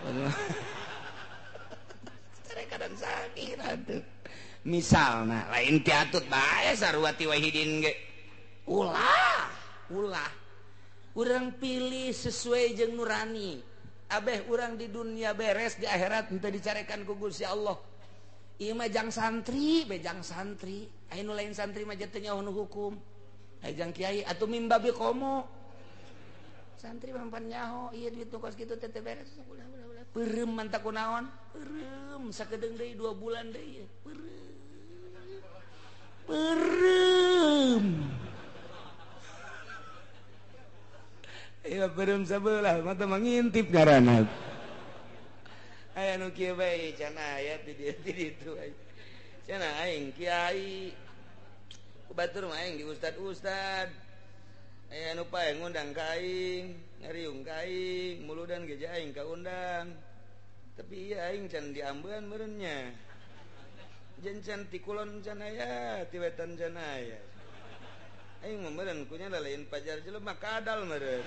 Carekadan sakit atuh. Misalna lain ti atut bae sarua ti wahidin ge. Ulah, ulah. Urang pilih sesuai jeung nurani. Abeh urang di dunia beres di akhirat henteu dicarekan ku Gusti Allah. Ieu mah jang santri, bejang santri. Aya nu lain santri mah teu nyaho nu hukum. Aya jang kiai atuh mimbabi komo. Santri mampan nyaho ieu duit nu kos kitu teh teh beres ulah ulah ulah peureum manta kunaon peureum sakedeung deui dua bulan deui peureum peureum ieu peureum sabelah mata mangintip ngaranna aya nu kieu bae cenah aya ti dieu ti ditu cenah aing kiai batur mah aing di ustad-ustad. Eh anu pae ngundang ka aing, ngariung ka aing, muludan geja aing ka undang. Tapi ieu aing can diambeun meureun nya. Jen can ti kulon can aya, ti wetan can aya. Aing mah meureun kunya lalain pajar jelema kadal meureun.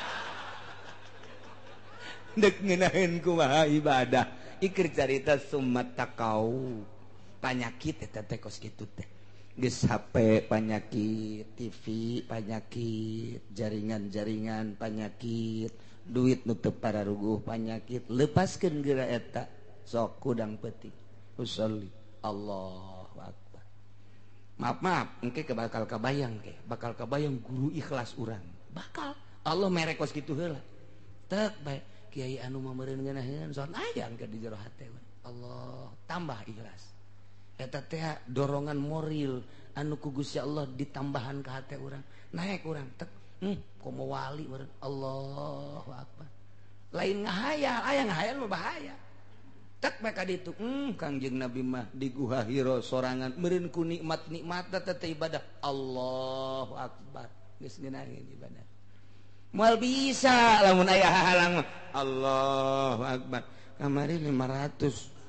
Dek ngeunaheun kumaha ibadah. Ikir carita summat taqau. Panyakit eta teh kos kitu teh. Geus H P panyakit, T V panyakit, jaringan-jaringan panyakit, duit nu teu pararuguh panyakit. Lepaskeun geura eta sok kudang peuting. Usolli Allahu akbar. Maaf maaf, engke bakal kabayang ke, bakal kabayang guru ikhlas urang. Bakal Allah mere kos kitu heula. Tek bae kiai anu mah meureun ngeunaheun soal aya ke di jero hate. Allah tambah ikhlas. Eta teh dorongan moral anu ku Gusti Allah ditambahan ka hate urang naik urang tek hmm komo wali meureun Allahu akbar lain ngahayal aya ngahayal mah bahaya tek bae ka ditu hmm Kangjeng Nabi mah di Guha Hira sorangan meureun ku nikmat-nikmatna teh ibadah Allahu akbar geus ngeunaheun ibadah moal bisa lamun aya hahalang Allahu akbar kamari lima ratus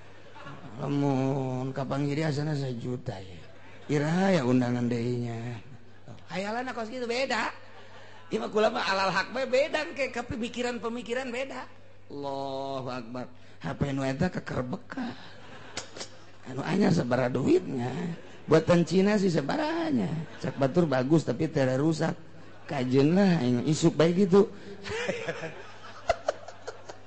lamun kapang jadi asana sejuta ya iraha ya undangan deui-nya hayalana kos kitu beda ieu mah kula mah alal haq bae beda ke pemikiran-pemikiran beda Allahu akbar H P nu eta kekerbek anu anyar sabaraha duitnya buatan Cina sih sabaranya cak batur bagus tapi teu rusak kajeun lah isuk bae gitu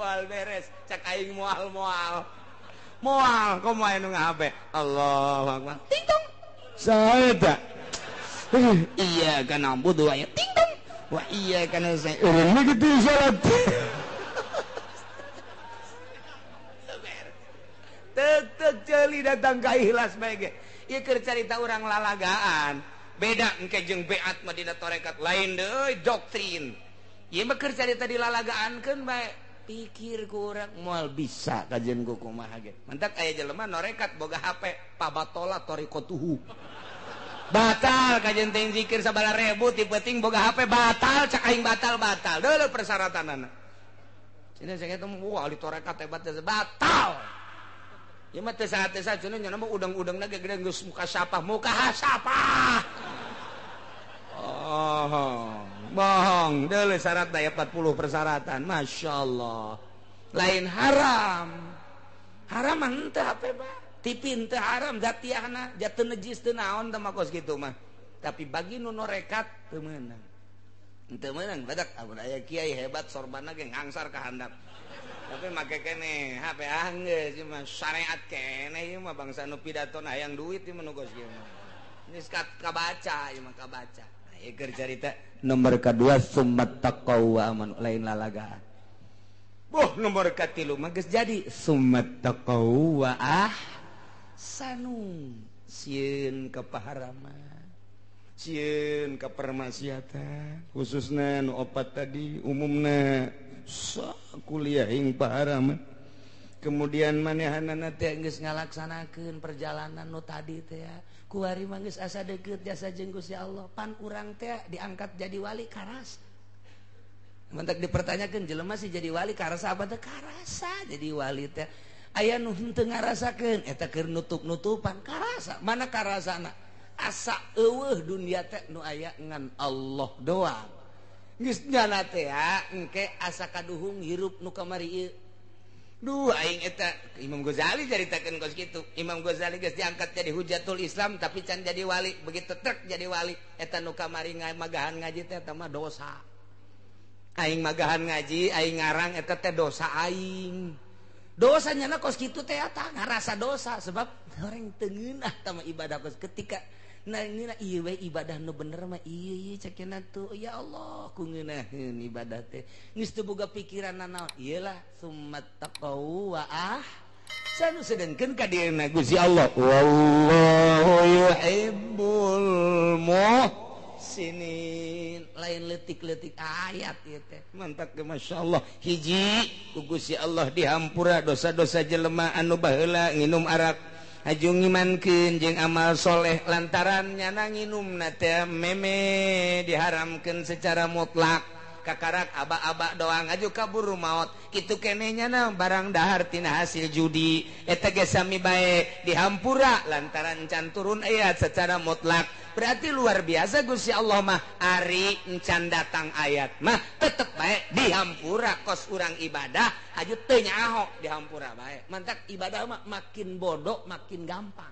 moal beres cak aing moal moal moal kumaha nu ngahape Allahu Akbar ting tong saha eta iya kana budu aya ting tong wah iya kana saya urang mah kitu salat tetek ceuli datang ka ikhlas bae ge ieu keur carita urang lalagaan beda engke jeung beat mah dina tarekat lain deui doktrin ieu mah keur carita dilalagaankeun bae pikir ku urang moal bisa kajen ku kumaha ge mentak aya jelema norekat boga H P pabatola torikotuhu batal kajen teh zikir sabala ribu ti peuting boga H P batal cak aing batal batal deuleu persyaratanana cenah saya teh wah di tarekat teh batal ya mah teu saha-teu saha cenah nya mah udang-udangna ge gede geus muka sapah muka hasapah oh bohong deuleu syarat daya empat puluh persyaratan masyaallah lain haram haram mah henteu H P bah T V henteu haram zatiahna ja teu najis teu naon teh mah kos kitu mah tapi bagi nu norekat teu meunang henteu meunang badak amun aya kiai hebat sorbana ge ngangsar ka handap tapi make kene H P ah geus cuma syariat kene ieu mah bangsa nu pidatona hayang duit ieu mah nu kos kieu mah geus kabaca ieu mah kabaca nah ieu keur carita nomor kadua summat taqwa aman lain lalagaan boh nomor katilu mah geus jadi summat taqwa ah sanu sieun ka paharaman sieun ka permaksiatan khususna nu opat tadi umumna kuliah ing paharaman kemudian manehanana teh geus ngalaksanakeun perjalanan nu tadi teh kuari mah geus asa deukeut jasa jeung Gusti Allah pan urang teh diangkat jadi wali karas mentak dipertanyakeun jelema sih jadi wali karasa apa teh karasa jadi wali teh aya nu henteu ngarasakeun eta keur nutup-nutupan karasa mana karasana asa eueuh dunia teh nu aya ngan Allah doang geus nyana teh engke asa kaduhung hirup nu kamari ieu duh aing eta Imam Ghazali caritakeun kos kitu Imam Ghazali geus diangkat jadi hujatul Islam tapi can jadi wali begitu trek jadi wali eta nu kamari magahan ngaji teh eta mah dosa aing magahan ngaji aing ngarang eta teh dosa aing dosanya na kos kitu teh eta ngarasa dosa sebab orang teu ngeunah tah ibadah kos ketika nah ini iya we ibadah nu bener mah iya iya cekena tuh ya Allah ku ngeunaheun ibadah teh geus teu boga pikiran naon iyalah summat taqwa ah sanu sedengkeun ka dieuna Gusti Allah wallahu yuhibbul muhsinin lain leutik-leutik ayat ieu teh mantap ge masyaallah hiji ku Gusti Allah dihampura dosa-dosa jelema anu baheula nginum arak hajung ngimankeun jeung amal soleh lantaran nyana nginumna teh meme diharamkeun secara mutlak kakarak aba-aba doang aju kaburu maot kitu keneh nyana barang dahar tina hasil judi eta ge sami bae dihampura lantaran can turun ayat secara mutlak berarti luar biasa Gusti Allah mah ari encan datang ayat mah tetep bae dihampura kos urang ibadah aju teu nyaho dihampura bae mantak ibadah mah makin bodoh makin gampang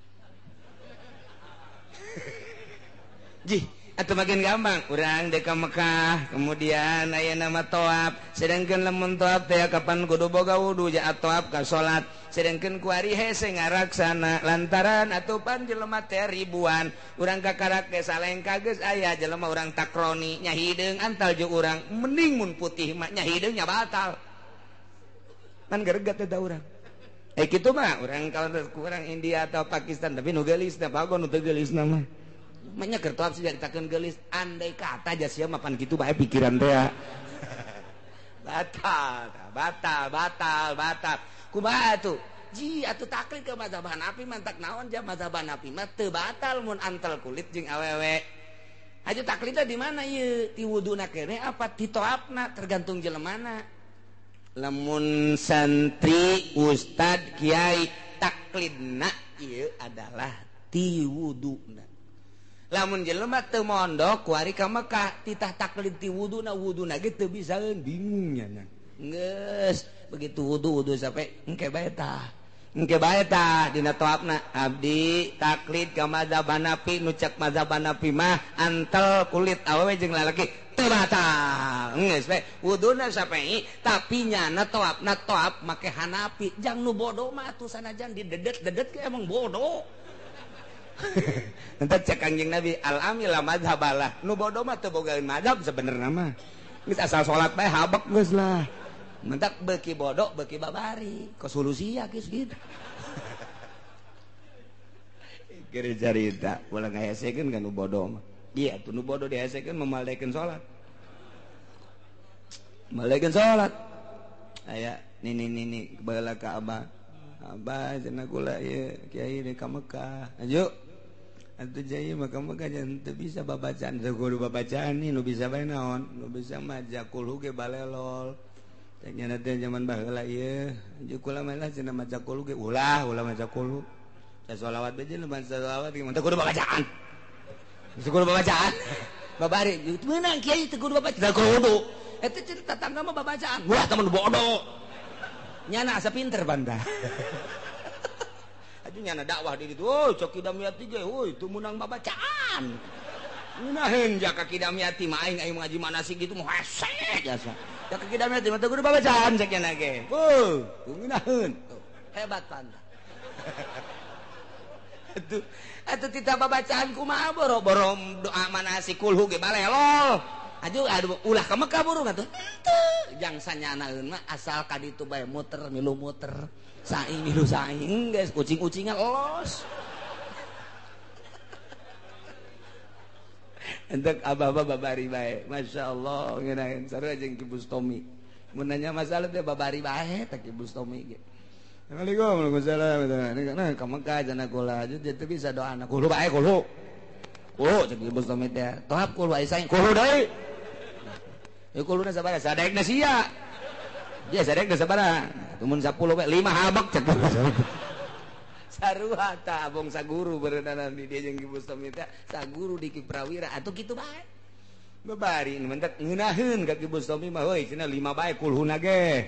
jih atau makin gampang urang deka Mekah kemudian aya nama toab sedangkeun lamun toab teh kapan kudu boga wudu ja toab ka salat sedangkeun ku ari hese ngaraksana lantaran atupan jelema teh ribuan urang kakarak ge salengka geus aya jelema urang takroni nya hideung antal jeung urang mending mun putih mah nya hideung nya batal man geregat teh urang eh kitu mah urang kalau ku urang India atau Pakistan tapi nu geulis teh pagon nu teu geulisna mah makanya kertoab sih ditakeun geulis andai kata aja sia mapan kitu bae pikiran teh batal batal batal batal kumaha atuh ji atuh taklid ke mazhab Hanafi mantak naon ja mazhab Hanafi mah teu batal mun antel kulit jeung awewe aju taklidna di mana ieu ti wuduna keneh apa ti toapna tergantung jelemana lamun santri ustad kiai taklidna ieu adalah ti wuduna lamun jelema teu mondok kuari ka Mekah titah taklid ti wuduna wuduna ge teu bisaeun bingung nya geus begitu wudu wudu sampai engke bae tah engke bae tah dina tawafna abdi taklid ka mazhab Hanafi nu cek mazhab Hanafi mah antel kulit awewe jeung lalaki teu batal geus we wuduna Syafi'i tapi nyana tawafna tawaf make Hanafi jang nu bodoh mah atuh sanajan didedet-dedet ke emang bodoh. Entar cek Kangjeng Nabi al-amila mazhabalah nu bodoh mah teu bogaeun mazhab sebenarnya mah geus asal salat bae habek geus lah. Mentak beki bodoh beki babari ke solusi ya geus gitu. Kira cerita ulah ngahesekeun kan nu bodoh mah. Iya tuh nu bodoh dihesekeun memaldekeun salat. Maldekeun salat. Aya nini nini baheula ka Abah. Abah cenah kula ieu kiai di ka Mekah. Ayo. Atuh jaya mah ka Mekah jan teu bisa babacaan, teu kudu babacaan nih nu bisa bae naon? Nu bisa mah jakul ge balelol. Ceknya nanti zaman baheula ieu jeung kula mah lah cenah maca qul ge ulah ulah maca qul sa sholawat beje nu maca sholawat ge teu kudu bacaan teu kudu bacaan babari meunang kiai teu kudu bacaan teu kudu eta cerita tetangga mah babacaan wah temen bodoh nyana asa pinter banda atuh nyana dakwah di ditu oh cok kidamiati ge euy teu meunang babacaan ngunaheun ja ka kidamiati mah aing aing ngaji manasik gitu mah hese jasa ya kaki damai mata guru babacaan sekian lagi. Oh, ngeunaheun. Hebat panda. Atuh, atuh tita babacaan kumaha boro-boro doa manasik kulhu ge balelol. Aju aduh ulah ka Mekah burung atuh. Teu, jang sanyanaeun mah asal ka ditu bae muter milu muter. Saing milu saing geus kucing-kucingan los. Entek abah-abah babari bae. Masya Allah ngeunaheun sarua jeung Ki Bustomi. Mun nanya masalah teh babari bae teh Ki Bustomi ge. Assalamualaikum warahmatullahi wabarakatuh. Nah, ka Mekah cenah kula aja teu bisa doana kulo bae kulo. Kulo jeung Ki Bustomi teh. Tohap kulo bae saing kulo deui. Ya kuluna sabaraha? Sadekna sia. Dia sadekna sabaraha? Tumun sepuluh bae lima habek cek. Sarua ta abong saguru berenana di dia jeung Ki Bustomi teh saguru di Ki Prawira atuh kitu bae babari nu mentek ngeunaheun ka Ki Bustomi mah heuy cenah lima bae kulhuna ge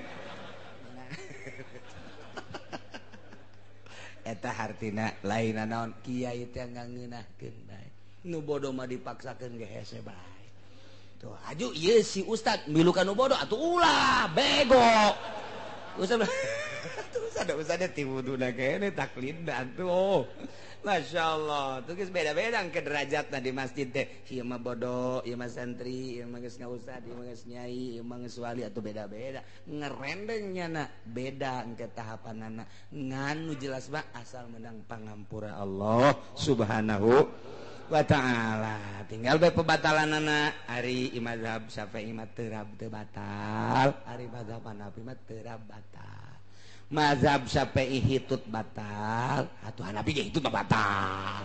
eta hartina lainna naon kiai teh ngangeunahkeun bae nu bodoh mah dipaksakeun ge hese bae tuh aju ieu si ustad milu ka nu bodoh atuh ulah bego ustad ada usahanya tiwuduna kene taklid dan tuh Masya Allah tuh guys beda-beda ke derajatna di masjid teh ieu mah bodoh ieu mah santri ieu mah geus ngausad ieu mah geus nyai ieu mah geus wali atuh beda-beda ngerendengnya na beda engke tahapanana nganu jelas mah asal menang pangampura Allah Subhanahu wa ta'ala tinggal bae pebatalanana ari mazhab Syafi'i mah teu batal ari mazhab Hanafi mah teu batal mazhab Syafi'i hitut batal atuh Hanafi ge hitut batal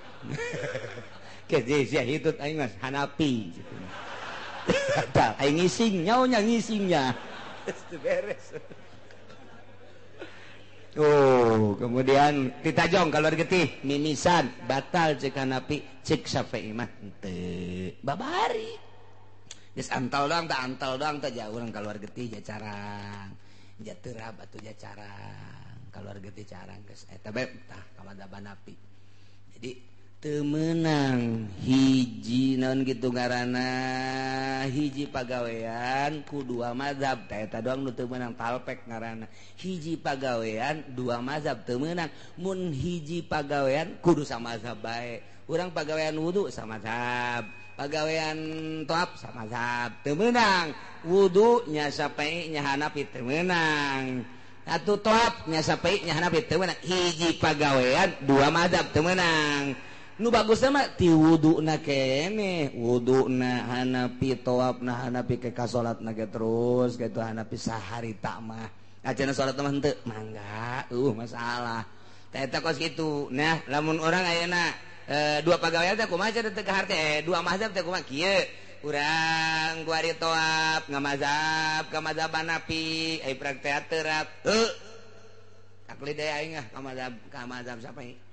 ke sia hitut aing mas Hanafi batal aing ngising nyaonya ngisingnya teu beres. Oh kemudian ditajong kalau getih mimisan batal cek Hanafi cek Syafi'i mah teu babari geus antal doang tah antal doang tah jauh urang kaluar getih jacarang jaterab atuh jacarang kaluar getih carang geus eta bae tah ka mazhab Hanafi jadi teu meunang hiji naon kitu ngaranna hiji pagawean ku dua mazhab tah eta doang nu teu meunang talpek ngaranna hiji pagawean dua mazhab teu meunang mun hiji pagawean kudu samazhab bae urang pagawean wudu samazhab pagawean toab samazhab teu meunang wudu nya Syafi'i nya Hanafi teu meunang atuh toab nya Syafi'i nya Hanafi teu meunang hiji pagawean dua mazhab teu meunang nu bagusna mah ti wuduna kene wuduna Hanafi toabna Hanafi ke ka salatna ge terus kitu Hanafi saharita mah acenah salat mah henteu mangga uh masalah tah eta kos kitu nah lamun orang ayeuna e, dua pagawean teh kumaha teh teu kahar teh dua mazhab teh kumaha kieu urang ku ari toab ngamazhab ka mazhab Hanafi ai praktek terap heuh taklid deui aing ah ka mazhab ka mazhab Syafi'i.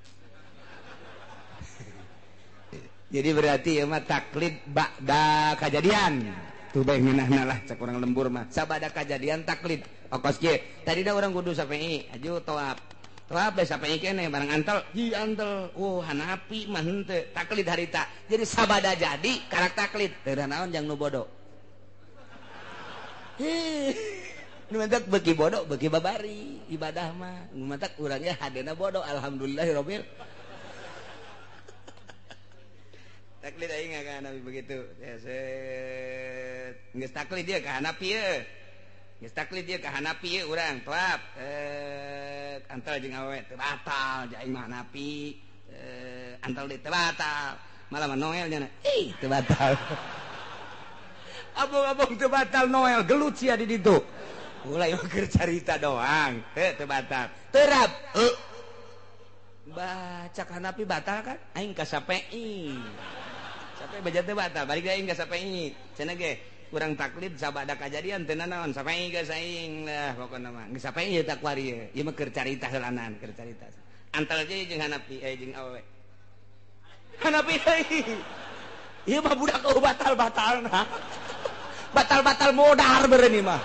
Jadi berarti ya mah taklid ba'da kejadian tuh bae ngeunahna lah cek urang lembur mah sabada kejadian taklid okos kieu tadina urang kudu Syafi'i aju toab Terap deh sampai kene barang antel, hi antel, oh Hanafi mah henteu taklid harita. Jadi sabada jadi karak taklid. Teu naon jang nu bodoh. Heh. Nu mentak beuki bodoh, beuki babari ibadah mah. Nu mentak urangnya hadena bodoh alhamdulillahirabbil. Taklid aing ka Hanafi begitu. Ya set. Geus taklid dia ka Hanafi ye. Geus taklid dia ka Hanafi ye urang terap. Eh antal jeung awewe teu batal, aing mah Hanafi. Eh antal deui teu batal. Malah mah Noel nya. Ih, teu batal. Abong-abong teu batal Noel gelut sia di ditu. Mulai mah keur carita doang. Teu teu batal. Terap. Heuh. Baca Hanafi batal kan? Aing ka Syafi'i. Syafi'i baca teu batal, balik deui aing ka Syafi'i. Cenah ge kurang taklid sabada kajadian teu naon Syafi'i geus aing lah pokona mah geus Syafi'i ieu tak kuari ieu ieu mah keur carita heulanan keur carita antal je jeung Hanafi eh jeung awewe Hanafi deui ieu mah budak eueuh batal-batalna batal-batal modar bereuni mah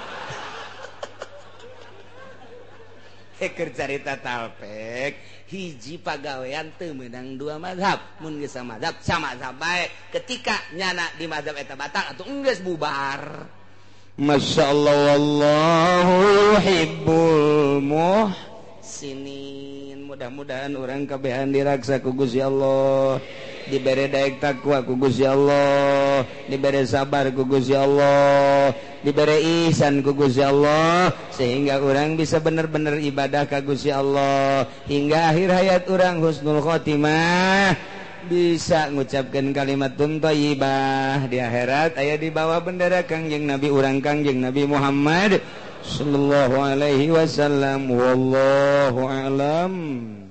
eh keur carita talpek hiji pagawean teu meunang dua mazhab mun geus samazhab samazhab bae ketika nyana di mazhab eta batal atuh geus bubar. Masyaallah wallahu yuhibbul muhsinin. Mudah-mudahan urang kabehan diraksa ku Gusti Allah, dibere daek takwa ku Gusti Allah, dibere sabar ku Gusti Allah, diberi ihsan ku Gusti Allah sehingga orang bisa benar-benar ibadah ka Gusti Allah hingga akhir hayat orang husnul khotimah bisa ngucapkan kalimat thayyibah di akhirat aya di bawah bendera Kangjeng Nabi urang Kangjeng Nabi Muhammad sallallahu alaihi wasallam wallahu a'lam.